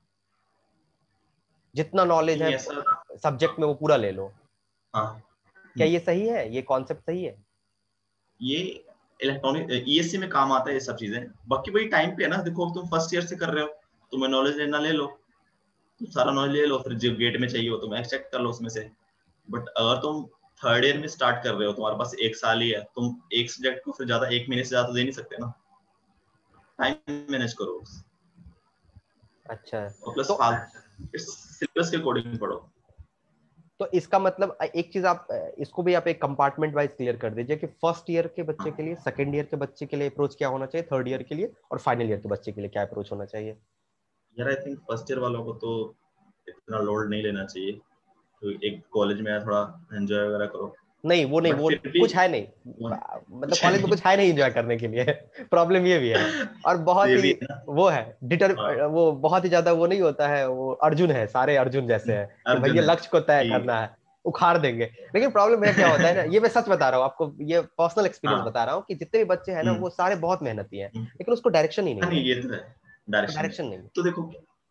जितना नॉलेज नहीं है ऐसा, सब्जेक्ट में वो पूरा ले लो। हाँ क्या हम्म, ये सही है, ये कॉन्सेप्ट सही है? ये इलेक्ट्रॉनिक ईएससी में काम आता है ये सब चीजें। बाकी वही टाइम पे है ना, देखो तुम फर्स्ट ईयर से कर रहे हो, तुम्हें नॉलेज लेना ले लो, तुम सारा नॉलेज ले लो, फिर जो गेट में चाहिए हो तुम एक्सट्रैक्ट कर लो उसमें से। बट अगर तुम थर्ड ईयर में स्टार्ट कर रहे हो, तुम्हारे पास एक साल ही है, तुम एक सब्जेक्ट को फिर ज्यादा एक महीने से ज्यादा तो दे नहीं सकते ना, टाइम मैनेज करो। अच्छा। और प्लस तो फाल सिलेबस के अकॉर्डिंग पढ़ो। तो तो इसका मतलब एक चीज आप इसको भी आप एक कंपार्टमेंट वाइज क्लियर कर दीजिए कि फर्स्ट ईयर के बच्चे के लिए, सेकंड ईयर के बच्चे के लिए अप्रोच क्या होना चाहिए, थर्ड ईयर के लिए और फाइनल ईयर के बच्चे के लिए क्या अप्रोच होना चाहिए? यार आई थिंक फर्स्ट ईयर वालों को तो इतना लोड नहीं लेना चाहिए, तो एक कॉलेज में थोड़ा एंजॉय वगैरह करो। नहीं वो नहीं, बट वो फिर भी कुछ है नहीं, मतलब कॉलेज में कुछ है नहीं एंजॉय करने के लिए। प्रॉब्लम ये भी है। और बहुत ये ही भी है ना। वो है डिटर, हाँ, वो बहुत ही ज्यादा वो नहीं होता है, वो अर्जुन है, सारे अर्जुन जैसे है कि अर्जुन भैया है, लक्ष्य को तय ठीक करना है। है, उखाड़ देंगे। लेकिन प्रॉब्लम है क्या होता है ना, ये मैं सच बता रहा हूँ आपको, ये पर्सनल एक्सपीरियंस हाँ। बता रहा हूँ कि जितने भी बच्चे हैं ना हम्म वो सारे बहुत मेहनती हैं, हम्म। लेकिन उसको डायरेक्शन ही हाँ, नहीं नहीं है, ये तो है, डायरेक्शन डायरेक्शन है। नहीं है। तो देखो,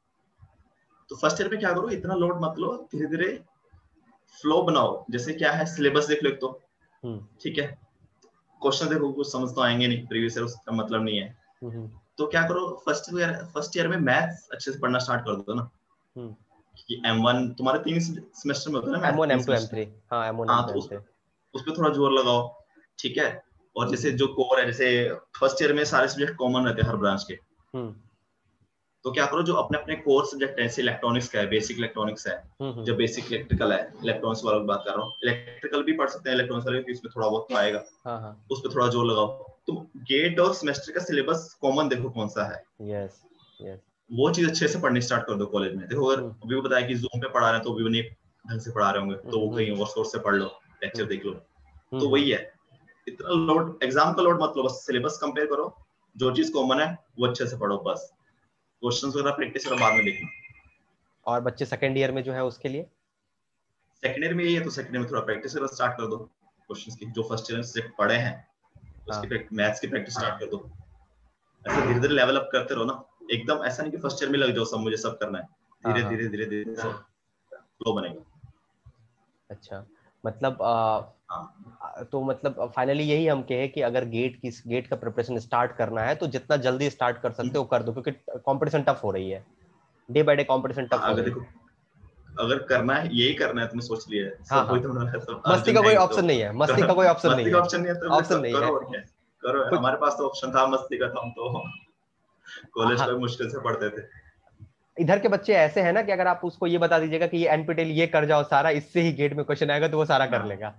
तो फर्स्ट ईयर में क्या करो, इतना लोड मत लो, धीरे धीरे फ्लो बनाओ। जैसे क्या है, सिलेबस देख लो एक तो, हम्म ठीक है। क्वेश्चन देखो, कुछ समझ तो आएंगे नहीं, प्रीवियस ईयर उसका मतलब नहीं है। हम्म तो क्या करो, फर्स्ट ईयर फर्स्ट ईयर में मैथ्स अच्छे से पढ़ना स्टार्ट कर दो ना। हम्म। कि एम वन तुम्हारे तीन सेमेस्टर में होता है ना, एम मैथ वन तीन M two M semester. Three हाँ, एम वन एम हाँ, टू तो एम उस थ्री उस पर थोड़ा जोर लगाओ, ठीक है। और जैसे जो कोर है, जैसे फर्स्ट ईयर में सारे सब्जेक्ट कॉमन रहते हैं हर ब्रांच के। हम्म तो क्या करो, जो अपने अपने कोर सब्जेक्ट है, जैसे इलेक्ट्रॉनिक्स का है, बेसिक इलेक्ट्रॉनिक्स है, हम्म जो हम्म। बेसिक इलेक्ट्रिकल है, इलेक्ट्रॉनिक्स वालों की बात कर रहा हूँ, इलेक्ट्रिकल भी पढ़ सकते हैं इलेक्ट्रॉनिक्स वाले, इसमें थोड़ा बहुत तो आएगा, हाँ हाँ। उस पर थोड़ा जोर लगाओ। तो गेट और सेमेस्टर का सिलेबस कॉमन देखो कौन सा है, यस यस। वो चीज अच्छे से पढ़नी स्टार्ट कर दो कॉलेज में। देखो, अगर हम्म अभी वो बताया कि जूम पे पढ़ा रहे हैं तो भी नहीं ढंग से पढ़ा रहे होंगे, तो वो हम्म कहीं और सोर्स से पढ़ लो, लेक्चर हम्म देख लो। तो हम्म। वही है, इतना लोड, एग्जाम का लोड मत लो, बस सिलेबस कंपेयर करो, जो चीज कॉमन है वो अच्छे से पढ़ो बस। क्वेश्चंस वगैरह प्रैक्टिस करो, बाद में देखना। और बच्चे सेकेंड ईयर में जो है उसके लिए? सेकंड ईयर में यही है, तो सेकंड ईयर में थोड़ा प्रैक्टिस करो, स्टार्ट कर दो क्वेश्चंस की, जो फर्स्ट ईयर में सब्जेक्ट पढ़े हैं हाँ उसकी मैथ्स की प्रैक्टिस स्टार्ट कर दो। ऐसे धीरे धीरे लेवल अप करते रहो ना, एकदम ऐसा नहीं कि फर्स्ट ईयर में लग जाओ सब मुझे सब करना है। हाँ धीरे हाँ। धीरे धीरे धीरे से फ्लो बनेगा। अच्छा, मतलब आ, हाँ तो मतलब फाइनली यही हम कहे कि अगर गेट की गेट का प्रिपरेशन स्टार्ट करना है तो जितना जल्दी स्टार्ट कर सकते हो कर दो, क्योंकि कंपटीशन टफ हो रही है, डे बाय डे कंपटीशन हाँ, टफ हो अगर रही है। देखो, अगर करना है, यही करना है, तुमने सोच लिया है, हाँ सब हाँ, वही तो बना, सब मस्ती अर्जुन का है कोई ही तो ऑप्शन नहीं है, मस्ती का करो। कोई ऑप्शन नहीं मस्ती का है, ऑप्शन नहीं है तो फिर ऑप्शन क- नहीं है करो, और क्या करो। कुछ। हमारे पास तो ऑप्शन था मस्ती का, तो हम तो कॉलेज हाँ, का भी मुश्किल से पढ़ते थे। इधर के बच्चे ऐसे हैं ना कि अगर आप उसको ये बता दीजिएगा कि ये एनपीटेल ये कर जाओ सारा, इससे ही गेट में क्वेश्चन आएगा, तो वो सारा कर हाँ। लेगा।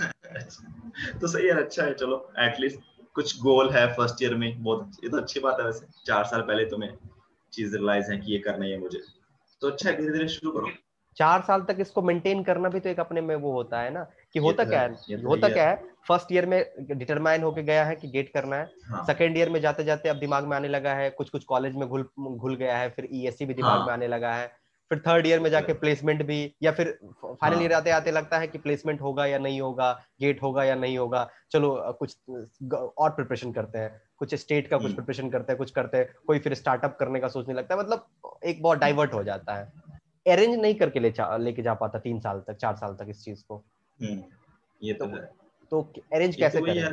तो सही है, अच्छा है, चलो एटलीस्ट कुछ गोल है फर्स्ट ईयर में, बहुत ये तो अच्छी बात है। वैसे चार साल पहले तुम्हें चीज रियलाइज है कि ये करना ही है मुझे, तो अच्छा है, धीरे धीरे शुरू करो। चार साल तक इसको मेंटेन करना भी तो एक अपने में वो होता है ना, कि ये होता तो है, क्या है, ये तो है होता क्या यार। है, फर्स्ट ईयर में डिटरमाइन होके गया है कि गेट करना है, हाँ सेकेंड ईयर में जाते जाते अब दिमाग में आने लगा है, कुछ कुछ कॉलेज में घुल घुल गया है, फिर ईएससी भी दिमाग में हाँ, आने लगा है, फिर थर्ड ईयर ये में तो जाके है। प्लेसमेंट भी, या फिर फाइनल ईयर हाँ आते आते लगता है कि प्लेसमेंट होगा या नहीं होगा, गेट होगा या नहीं होगा, चलो कुछ और प्रिपरेशन करते हैं, कुछ स्टेट का कुछ हम्म प्रिपरेशन करते हैं, कुछ करते हैं, कोई फिर स्टार्टअप करने का सोचने लगता है, मतलब एक बहुत डाइवर्ट हो जाता है, अरेंज नहीं करके ले लेके जा पाता तीन साल तक, चार साल तक इस चीज को। हम्म। ये तो तो है। तो अरेंज ये कैसे तो वही करें? यार,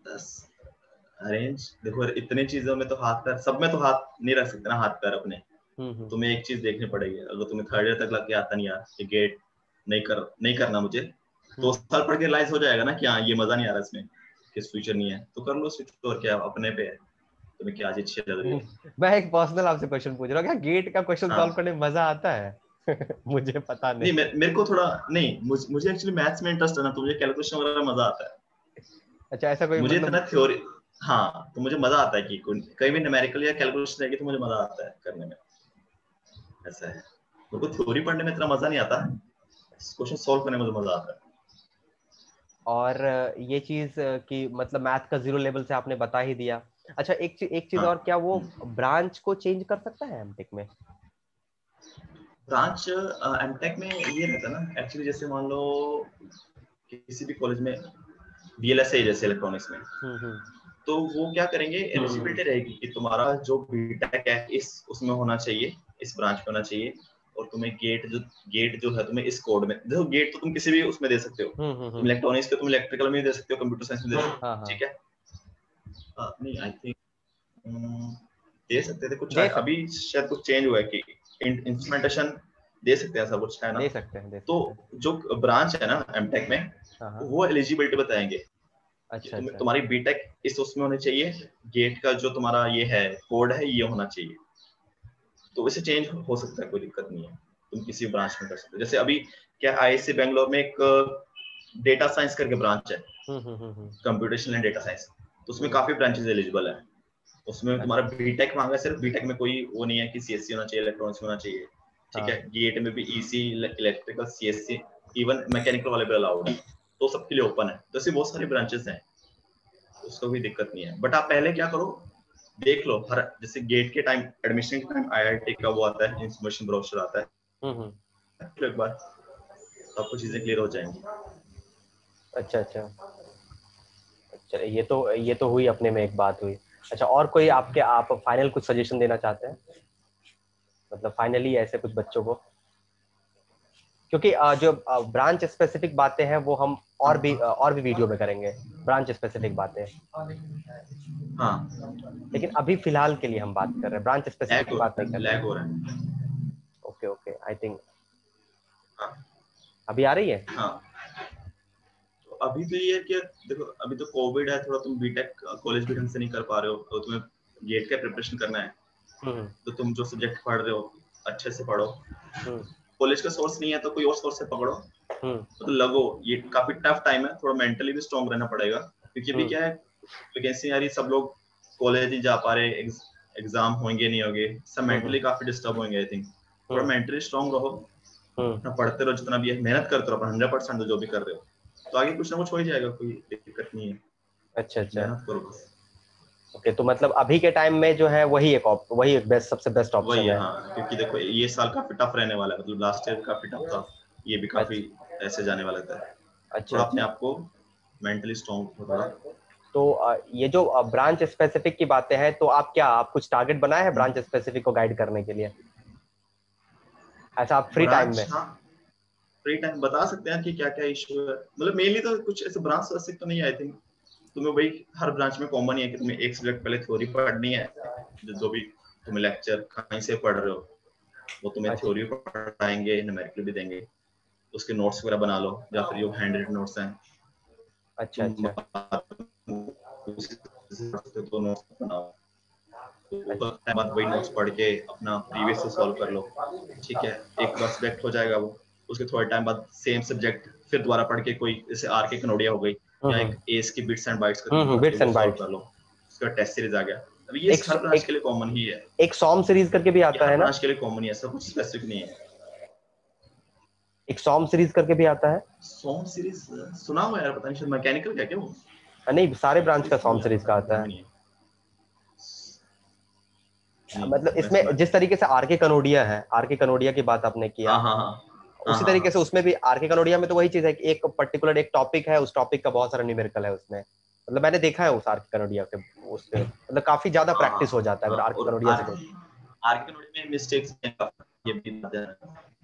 अरेंज देखो यार, इतने चीजों में तो हाथ पैर, सब में तो हाथ नहीं रख सकते ना, हाथ पैर अपने। हम्म हम्म तुम्हें एक चीज देखनी पड़ेगी, अगर तुम्हें थर्ड ईयर तक लग गया आता नहीं यार, ये गेट नहीं कर नहीं करना मुझे, दो हम्म। साल पढ़ के रियलाइज हो जाएगा ना कि हाँ ये मजा नहीं आ रहा इसमें, किस फ्यूचर नहीं है, तो कर लो स्विच, और क्या अपने पे है, तुम्हें क्या चीज अच्छी लग रही है। मैं एक पर्सनल आपसे क्वेश्चन पूछ रहा हूँ, क्या गेट का क्वेश्चन सॉल्व हाँ, करने में मजा आता है? मुझे पता नहीं नहीं। मे, मेरे को थोड़ा नहीं, मुझ, मुझे एक्चुअली मैथ्स में इंटरेस्ट है ना, तो मुझे कैलकुलेशन वगैरह में मजा आता है। अच्छा, ऐसा कोई मुझे इतना मतलब। थ्योरी, हाँ, तो मुझे मजा आता है कि कोई- कहीं भी न्यूमेरिकल या कैलकुलेशन रहेगी तो मुझे मजा आता है करने में, ऐसा है। मेरे को थ्योरी पढ़ने में इतना मजा नहीं आता, क्वेश्चन सॉल्व करने में मुझे मजा आता है। और ये चीज कि मतलब मैथ का जीरो लेवल से आपने बता ही दिया। अच्छा, एक चीज एक चीज हाँ, और, क्या वो ब्रांच को चेंज कर सकता है एमटेक में? ब्रांच एमटेक में ये रहता है ना एक्चुअली, जैसे मान लो किसी भी कॉलेज में बीएलएसए जैसे इलेक्ट्रॉनिक्स में, हम्म हम्म तो वो क्या करेंगे, एलिजिबिलिटी रहेगी कि तुम्हारा जो बीटेक है इस उसमें होना चाहिए, इस ब्रांच में होना चाहिए, और तुम्हें गेट जो गेट जो है तुम्हें इस कोड में, देखो गेट तो तुम किसी भी उसमें दे सकते हो, हम्म हम्म तुम हम्म। इलेक्ट्रॉनिक्स के तुम इलेक्ट्रिकल में भी दे सकते हो, कंप्यूटर साइंस में दे सकते हाँ हो, हाँ, ठीक है। uh, नहीं आई थिंक दे सकते थे, कुछ दे अभी सकते शायद कुछ चेंज हुआ है कि इंस्ट्रूमेंटेशन दे सकते हैं, ऐसा कुछ है ना। दे सकते हैं दे तो सकते हैं। जो ब्रांच है ना एमटेक में, हाँ हाँ। वो एलिजिबिलिटी बताएंगे कि अच्छा तुम अच्छा। तुम्हारी बीटेक इस उसमें होनी चाहिए, गेट का जो तुम्हारा ये है कोड है ये होना चाहिए, तो वैसे चेंज हो सकता है, कोई दिक्कत नहीं है, तुम किसी ब्रांच में कर सकते हो। जैसे अभी क्या आईआईसी बेंगलोर में एक डेटा साइंस करके ब्रांच है, कंप्यूटेशनल एंड डेटा साइंस, तो उसमें काफी ब्रांचेस एलिजिबल है। उसमें तुम्हारा बीटेक मांगा, सिर्फ बीटेक में कोई वो नहीं है कि सीएससी होना चाहिए, इलेक्ट्रॉनिक्स होना चाहिए, ठीक है। गेट में भी EC, electrical, CSC, even mechanical वाले भी अलाउड है, तो सबके लिए ओपन है। तो ऐसी बहुत सारी ब्रांचेस हैं, उसको भी दिक्कत नहीं है। बट आप पहले क्या करो, देख लो, हर जैसे गेट के टाइम, एडमिशन के टाइम आईआईटी का वो आता है, इंफॉर्मेशन ब्रोशर आता है, फिर एक बार आपको चीजें क्लियर हो जाएंगी। अच्छा अच्छा अच्छा, ये तो ये तो हुई अपने में एक बात हुई। अच्छा, और कोई आपके आप फाइनल कुछ सजेशन देना चाहते हैं, मतलब फाइनली ऐसे कुछ बच्चों को, क्योंकि जो ब्रांच स्पेसिफिक बातें हैं वो हम और भी और भी वीडियो में करेंगे, ब्रांच स्पेसिफिक बातें। हाँ, लेकिन अभी फिलहाल के लिए हम बात कर रहे हैं, ब्रांच स्पेसिफिक की बात नहीं कर रहे हैं। ओके ओके, आई थिंक हाँ, अभी आ रही है। हाँ, तो अभी तो ये है कि देखो, अभी तो कोविड है, थोड़ा तुम बीटेक कॉलेज भी ढंग से नहीं कर पा रहे हो, तो तुम्हें गेट का प्रिपरेशन करना है, तो तुम जो सब्जेक्ट पढ़ रहे हो अच्छे से पढ़ो। कॉलेज का सोर्स नहीं है तो कोई और सोर्स से पकड़ो, तो लगो। ये काफी टफ टाइम है, थोड़ा मेंटली भी स्ट्रांग रहना पड़ेगा, क्योंकि अभी क्या है, वैकेंसी आ रही, सब लोग कॉलेज नहीं जा पा रहे, एग्जाम होंगे नहीं होंगे, सब मेंटली काफी डिस्टर्ब होंगे। आई थिंक थोड़ा मेंटली स्ट्रांग रहो, अपना पढ़ते रहो, जितना भी है मेहनत करते रहो, अपना हंड्रेड परसेंट जो भी कर रहे हो, तो आगे कुछ ना कुछ हो ही जाएगा, कोई दिक्कत नहीं है। अच्छा अच्छा, मेहनत करो बस। ओके, तो मतलब अभी के टाइम में जो है वही एक वही एक बेस्ट, सबसे बेस्ट ऑप्शन है। हाँ, क्योंकि देखो ये साल काफी टफ रहने वाला है, मतलब लास्ट ईयर काफी टफ था, ये भी काफी ऐसे जाने वाला था। अच्छा, थोड़ा अपने आप को मेंटली स्ट्रांग थोड़ा। तो ये जो ब्रांच स्पेसिफिक की बातें हैं, तो आप क्या आप कुछ टारगेट बनाए हैं ब्रांच स्पेसिफिक को गाइड करने के लिए, ऐसा आप फ्री टाइम में? हाँ, फ्री टाइम बता सकते हैं कि क्या क्या इशू है, मतलब मेनली तो कुछ ऐसे ब्रांच स्पेसिफिक तो नहीं है। आई थिंक तुम्हें वही हर ब्रांच में कॉमन ही है कि तुम्हें एक सब्जेक्ट पहले थ्योरी पढ़नी है, जो भी तुम्हें लेक्चर कहीं से पढ़ रहे हो वो तुम्हें थ्योरी पढ़ाएंगे, न्यूमेरिकल भी देंगे, उसके नोट्स वगैरह बना लो, या फिर जो हैंड रिटन नोट्स हैं। अच्छा अच्छा, तो नोट्स बनाओ, तो बाद वही नोट्स पढ़ के अपना प्रीवियस से सॉल्व कर लो, ठीक है। एक बार सब्जेक्ट हो जाएगा वो, उसके थोड़े टाइम बाद सेम सब्जेक्ट फिर दोबारा पढ़ के, कोई जैसे आर के कनोडिया हो गई, या एक एस की बिट्स एंड बाइट्स का बिट्स एंड बाइट्स कर लो, उसका टेस्ट सीरीज आ गया। अभी ये हर ब्रांच के लिए कॉमन ही है। एक सॉम सीरीज करके भी आता है ना, ब्रांच के लिए कॉमन ही है, सब कुछ स्पेसिफिक नहीं है। एक सॉम सीरीज करके भी आता है। सॉम सीरीज सुना हुआ यार, पता नहीं, शायद मैकेनिकल क्या क्या वो, नहीं, सारे ब्रांच का सॉम सीरीज का आता है। मतलब इसमें जिस तरीके से आर के कनोडिया है, आर के कनोडिया की बात आपने किया, हाँ, हाँ, उसी तरीके से उसमें भी आर के कनोडिया में तो वही चीज है कि एक पर्टिकुलर एक टॉपिक है, उस टॉपिक का बहुत सारा न्यूमेरिकल है उसमें। मतलब मैंने देखा है उस आर के कनोडिया के, उससे मतलब काफी ज्यादा प्रैक्टिस हो जाता है अगर आर के कनोडिया से। आर के कनोडिया में मिस्टेक्स ये भी आते हैं।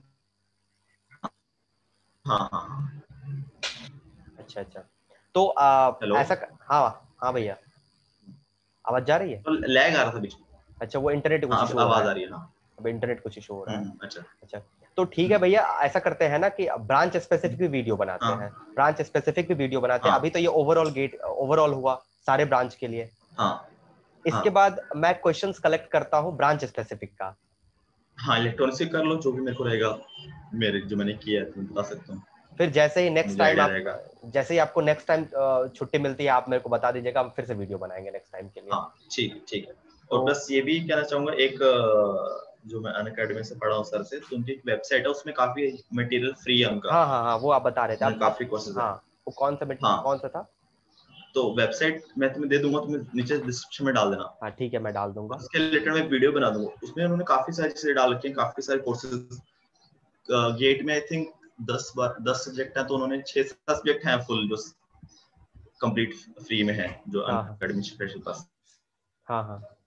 हाँ, हाँ, अच्छा अच्छा, तो आ, ऐसा, हाँ हाँ भैया, आवाज जा रही है? तो लैग आ रहा था बीच में। अच्छा, वो इंटरनेट कुछ इशू हो रहा है, आवाज आ रही है। अब इंटरनेट कुछ इशू हो रहा है। अच्छा अच्छा, तो ठीक है भैया, ऐसा करते हैं ना कि ब्रांच स्पेसिफिक भी वीडियो बनाते हाँ, हैं, ब्रांच स्पेसिफिक भी वीडियो बनाते हैं। हाँ, अभी तो ये ओवरऑल गेट ओवरऑल हुआ सारे ब्रांच के लिए। हाँ, इसके हाँ, बाद मैं क्वेश्चंस कलेक्ट करता हूँ ब्रांच स्पेसिफिक का। हाँ, इलेक्ट्रॉनिक से कर लो, जो भी मेरे को रहेगा, मेरे जो मैंने किया है तुम बता सकता हूँ। फिर जैसे ही नेक्स्ट टाइम आप जैसे ही आपको नेक्स्ट टाइम छुट्टी मिलती है, आप मेरे को बता दीजिएगा, हम फिर से वीडियो बनाएंगे नेक्स्ट टाइम के लिए। हाँ, ठीक ठीक है। और प्लस ये भी कहना चाहूंगा, एक जो मैं अनअकैडमी से पढ़ा हूँ सर से, तो उनकी एक वेबसाइट है, उसमें काफी मटेरियल फ्री है उनका। हाँ हाँ हाँ, वो आप बता रहे थे, आप काफी कोर्सेज है। हाँ, वो कौन सा हाँ, कौन सा था? तो वेबसाइट मैं तुम्हें दे दूंगा, तुम्हें नीचे डिस्क्रिप्शन में डाल देना। हाँ ठीक है, मैं डाल दूंगा। उसके रिलेटेड मैं वीडियो बना दूंगा, उसमें उन्होंने काफी सारी चीजें डाल रखी हैं, काफी सारे कोर्सेज। गेट में आई थिंक दस बार दस सब्जेक्ट हैं, तो उन्होंने छह सात सब्जेक्ट हैं फुल जो कंप्लीट फ्री में है, जो अनअकैडमी के पास। हाँ हाँ,